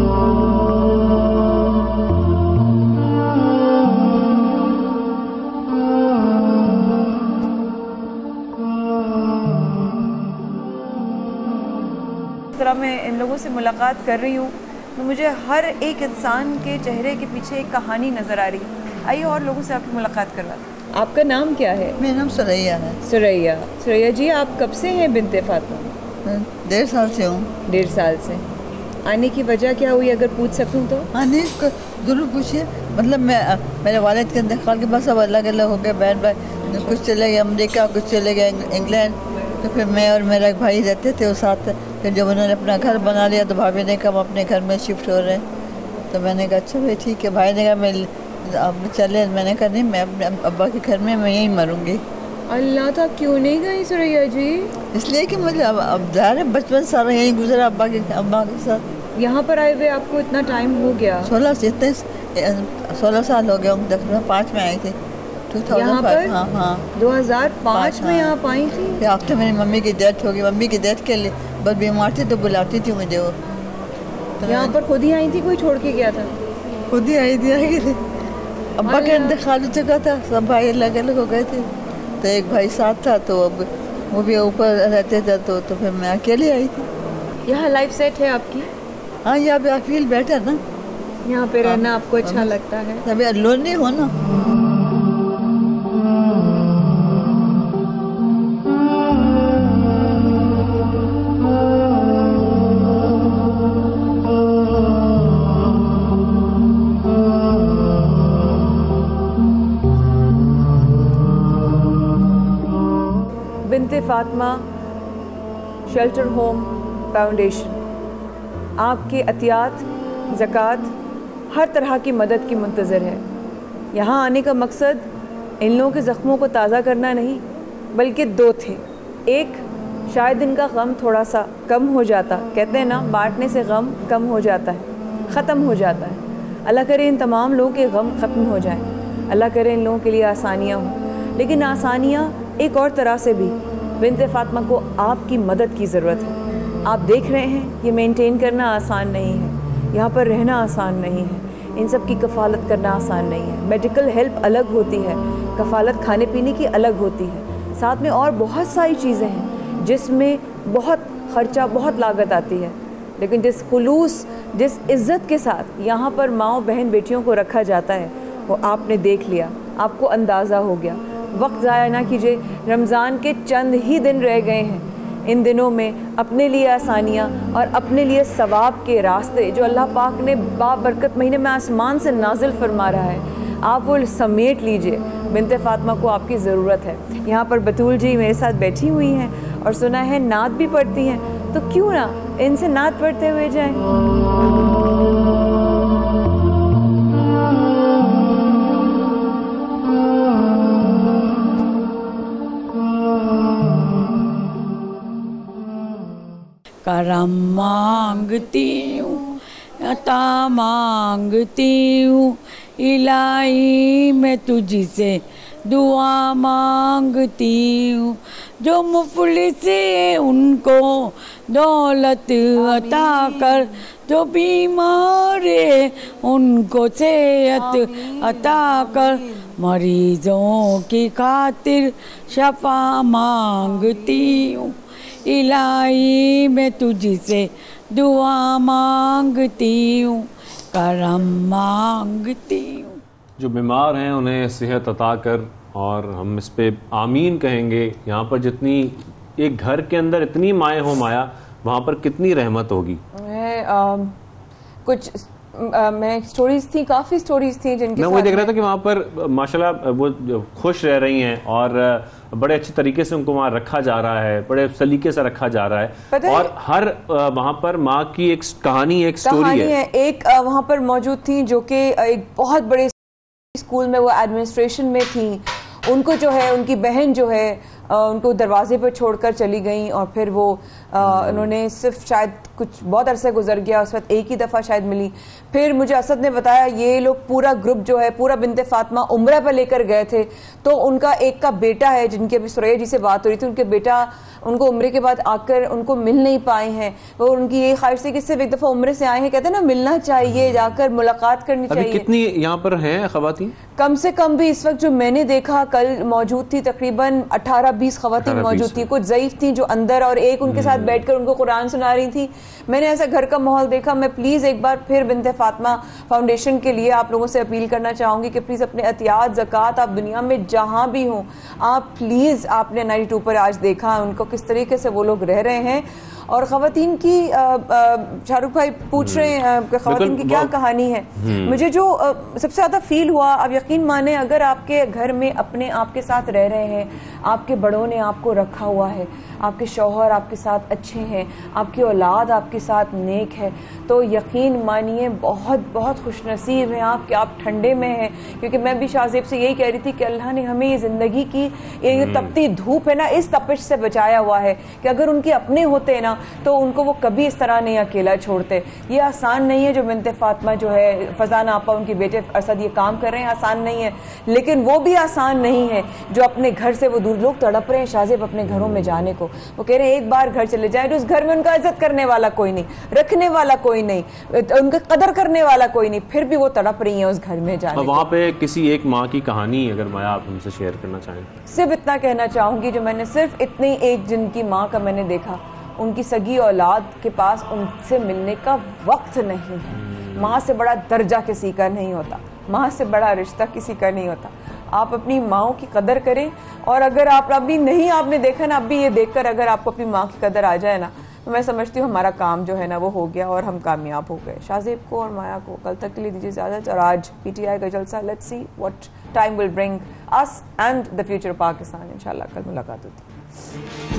इस तरह मैं इन लोगों से मुलाकात कर रही हूँ तो मुझे हर एक इंसान के चेहरे के पीछे एक कहानी नज़र आ रही है। आइए और लोगों से आपकी मुलाकात करवाते हैं। आपका नाम क्या है? मेरा नाम सुरैया है। सुरैया जी, आप कब से हैं बिन्ते फ़ातिमा? 1.5 साल से हूँ। 1.5 साल से। आने की वजह क्या हुई अगर पूछ सकूँ तो? आने को ज़रूर पूछिए। मतलब मेरे वालिद के इंतकाल के बाद सब अलग अलग हो गए, बैठ बैठ, कुछ चले गए अमेरिका, कुछ चले गए इंग्लैंड। तो फिर मैं और मेरा एक भाई रहते थे उस साथ। फिर जब उन्होंने अपना घर बना लिया तो भाभी ने कहा हम अपने घर में शिफ्ट हो रहे हैं। तो मैंने कहा अच्छा भाई ठीक है। भाई ने कहा मैं अब चले, मैंने कहा नहीं मैं अपने अब्बा के घर में मैं यहीं मरूंगी। अल्लाह, तो क्यों नहीं गई सुरैया जी? इसलिए कि मुझे अब ज़ाहिर है बचपन सारा यहीं गुजरा अब्बा के साथ। यहाँ पर आए हुए आपको इतना टाइम हो गया? 16 से 16 साल हो गए होंगे, 2005 में आई थी। 2005, हाँ 2005 में आप आई थी। आफ्टर मेरी मम्मी की डेथ हो गई, मम्मी की डेथ के लिए बस बीमार थी तो बुलाती थी मुझे वो। तो यहाँ पर खुद ही आई थी, कोई छोड़ के गया था? खुद ही आई थी। अब्बा का इंतकाल हो चुका था, सब भाई अलग अलग हो गए थे, तो एक भाई साथ था, तो अब वो भी ऊपर रहते थे, तो फिर मैं अकेले आई थी। यहाँ लाइफ सेट है आपकी? हाँ, यहाँ पे फील बेटर ना, यहाँ पे रहना आपको अच्छा लगता है? अभी लोनली हो ना। Binte Fatima shelter home foundation आपके अतियात, ज़कात, हर तरह की मदद की मुंतज़र है। यहाँ आने का मकसद इन लोगों के ज़ख्मों को ताज़ा करना नहीं, बल्कि दो थे। एक, शायद इनका गम थोड़ा सा कम हो जाता। कहते हैं ना, बांटने से गम कम हो जाता है, ख़त्म हो जाता है। अल्लाह करे इन तमाम लोगों के गम ख़त्म हो जाएं। अल्लाह करे इन लोगों के लिए आसानियाँ हों, लेकिन आसानियाँ एक और तरह से भी। बिन्ते फातिमा को आपकी मदद की ज़रूरत है। आप देख रहे हैं ये मेंटेन करना आसान नहीं है, यहाँ पर रहना आसान नहीं है, इन सब की कफ़ालत करना आसान नहीं है। मेडिकल हेल्प अलग होती है, कफ़ालत खाने पीने की अलग होती है, साथ में और बहुत सारी चीज़ें हैं जिसमें बहुत ख़र्चा, बहुत लागत आती है। लेकिन जिस खुलूस, जिस इज़्ज़त के साथ यहाँ पर माँओं बहन बेटियों को रखा जाता है, वो आपने देख लिया, आपको अंदाज़ा हो गया। वक्त ज़ाया ना कीजिए, रमज़ान के चंद ही दिन रह गए हैं। इन दिनों में अपने लिए आसानियाँ और अपने लिए सवाब के रास्ते जो अल्लाह पाक ने बाबरकत महीने में आसमान से नाजिल फरमा रहा है, आप वो समेट लीजिए। बिन्ते फातिमा को आपकी ज़रूरत है। यहाँ पर बतूल जी मेरे साथ बैठी हुई हैं और सुना है नात भी पढ़ती हैं, तो क्यों ना इनसे नात पढ़ते हुए जाएं। करम मांगती हूँ, अता मांगती हूँ, इलाही मैं तुझसे दुआ मांगती हूँ। जो मुफलिस है उनको दौलत अता कर, जो बीमार है उनको सेहत अता कर, मरीजों की खातिर शफा मांगती हूँ, इलाही मैं तुझसे दुआ मांगती हूँ, करम मांगती हूँ। जो बीमार हैं उन्हें सेहत अता कर, और हम इस पे आमीन कहेंगे। यहाँ पर जितनी एक घर के अंदर इतनी माएँ हो माया, वहाँ पर कितनी रहमत होगी। कुछ मैं स्टोरीज थी, काफ़ी स्टोरीज थी जिनके मैं वो देख रहा था कि वहाँ पर माशाल्लाह वो खुश रह रही हैं और बड़े अच्छे तरीके से उनको वहाँ रखा जा रहा है, बड़े सलीके से रखा जा रहा है, और हर वहाँ पर माँ की एक कहानी, एक स्टोरी है। एक वहाँ पर मौजूद थी जो कि एक बहुत बड़े स्कूल में वो एडमिनिस्ट्रेशन में थी। उनको जो है, उनकी बहन जो है उनको दरवाजे पर छोड़कर चली गई, और फिर वो उन्होंने सिर्फ शायद कुछ बहुत अरसा गुजर गया, उस वक्त एक ही दफ़ा शायद मिली। फिर मुझे असद ने बताया ये लोग पूरा ग्रुप जो है, पूरा बिन्ते फातिमा उम्रा पर लेकर गए थे। तो उनका एक का बेटा है, जिनकी अभी सुरैया जी से बात हो रही थी, उनके बेटा उनको उम्रे के बाद आकर उनको मिल नहीं पाए हैं। वो उनकी ये ख्वाहिश थी कि सिर्फ एक दफ़ा उम्रे से आए हैं, कहते हैं ना मिलना चाहिए, जाकर मुलाकात करनी चाहिए। कितनी यहाँ पर हैं ख़वातीन? कम से कम भी इस वक्त जो मैंने देखा, कल मौजूद थी तकरीबन 18-20 ख़वातीन मौजूद थी। कुछ ज़ईफ थी जो अंदर, और एक उनके साथ बैठकर उनको कुरान सुना रही थी। मैंने ऐसा घर का माहौल देखा। मैं प्लीज़ एक बार फिर बिन्ते फातिमा फाउंडेशन के लिए आप लोगों से अपील करना चाहूँगी कि प्लीज़ अपने एहतियात, ज़कात, आप दुनिया में जहाँ भी हों, आप प्लीज़, आपने 92 पर आज देखा उनको किस तरीके से वो लोग रह रहे हैं। और ख़वातीन की शाहरुख भाई पूछ रहे हैं कि ख़वातीन की क्या कहानी है। मुझे जो सबसे ज़्यादा फील हुआ, आप यकीन माने, अगर आपके घर में अपने आपके साथ रह रहे हैं, आपके बड़ों ने आपको रखा हुआ है, आपके शौहर आपके साथ अच्छे हैं, आपकी औलाद आपके साथ नेक है, तो यकीन मानिए बहुत बहुत खुशनसीब हैं आप कि आप ठंडे में हैं। क्योंकि मैं भी शाहजेब से यही कह रही थी कि अल्लाह ने हमें ये ज़िंदगी की ये तपती धूप है ना, इस तपिश से बचाया हुआ है कि अगर उनके अपने होते ना ना, तो उनको वो कभी इस तरह नहीं अकेला छोड़ते। ये आसान नहीं है जो बिन्ते फातिमा जो है, फजाना आपा उनके बेटे असद ये काम कर रहे हैं, आसान नहीं है। लेकिन वो भी आसान नहीं है जो अपने घर से वो दूर, लोग तड़प रहे हैं शाहजेब अपने घरों में जाने को। वो कह रहे हैं एक बार घर चले जाए तो उस घर में उनका इज्जत करने वाला कोई नहीं, रखने वाला कोई नहीं, उनका कदर करने वाला कोई नहीं, फिर भी वो तड़प रही है उस घर में जाने। वहाँ पे किसी एक माँ की कहानी अगर माया आप हमसे शेयर करना चाहें। सिर्फ इतना कहना चाहूंगी, जो मैंने सिर्फ इतनी एक जिनकी माँ का मैंने देखा, उनकी सगी औलाद के पास उनसे मिलने का वक्त नहीं है। माँ से बड़ा दर्जा किसी का नहीं होता, माँ से बड़ा रिश्ता किसी का नहीं होता। आप अपनी माँओं की कदर करें, और अगर आप अभी नहीं आपने देखा ना, अभी ये देखकर अगर आपको अपनी माँ की कदर आ जाए ना, तो मैं समझती हूँ हमारा काम जो है ना वो हो गया और हम कामयाब हो गए। शाहजेब को और माया को कल तक के लिए दीजिए इजाजत, और आज PTI का जलसा, let's see what time will bring us and the future of Pakistan. इंशाल्लाह कल मुलाकात होती है।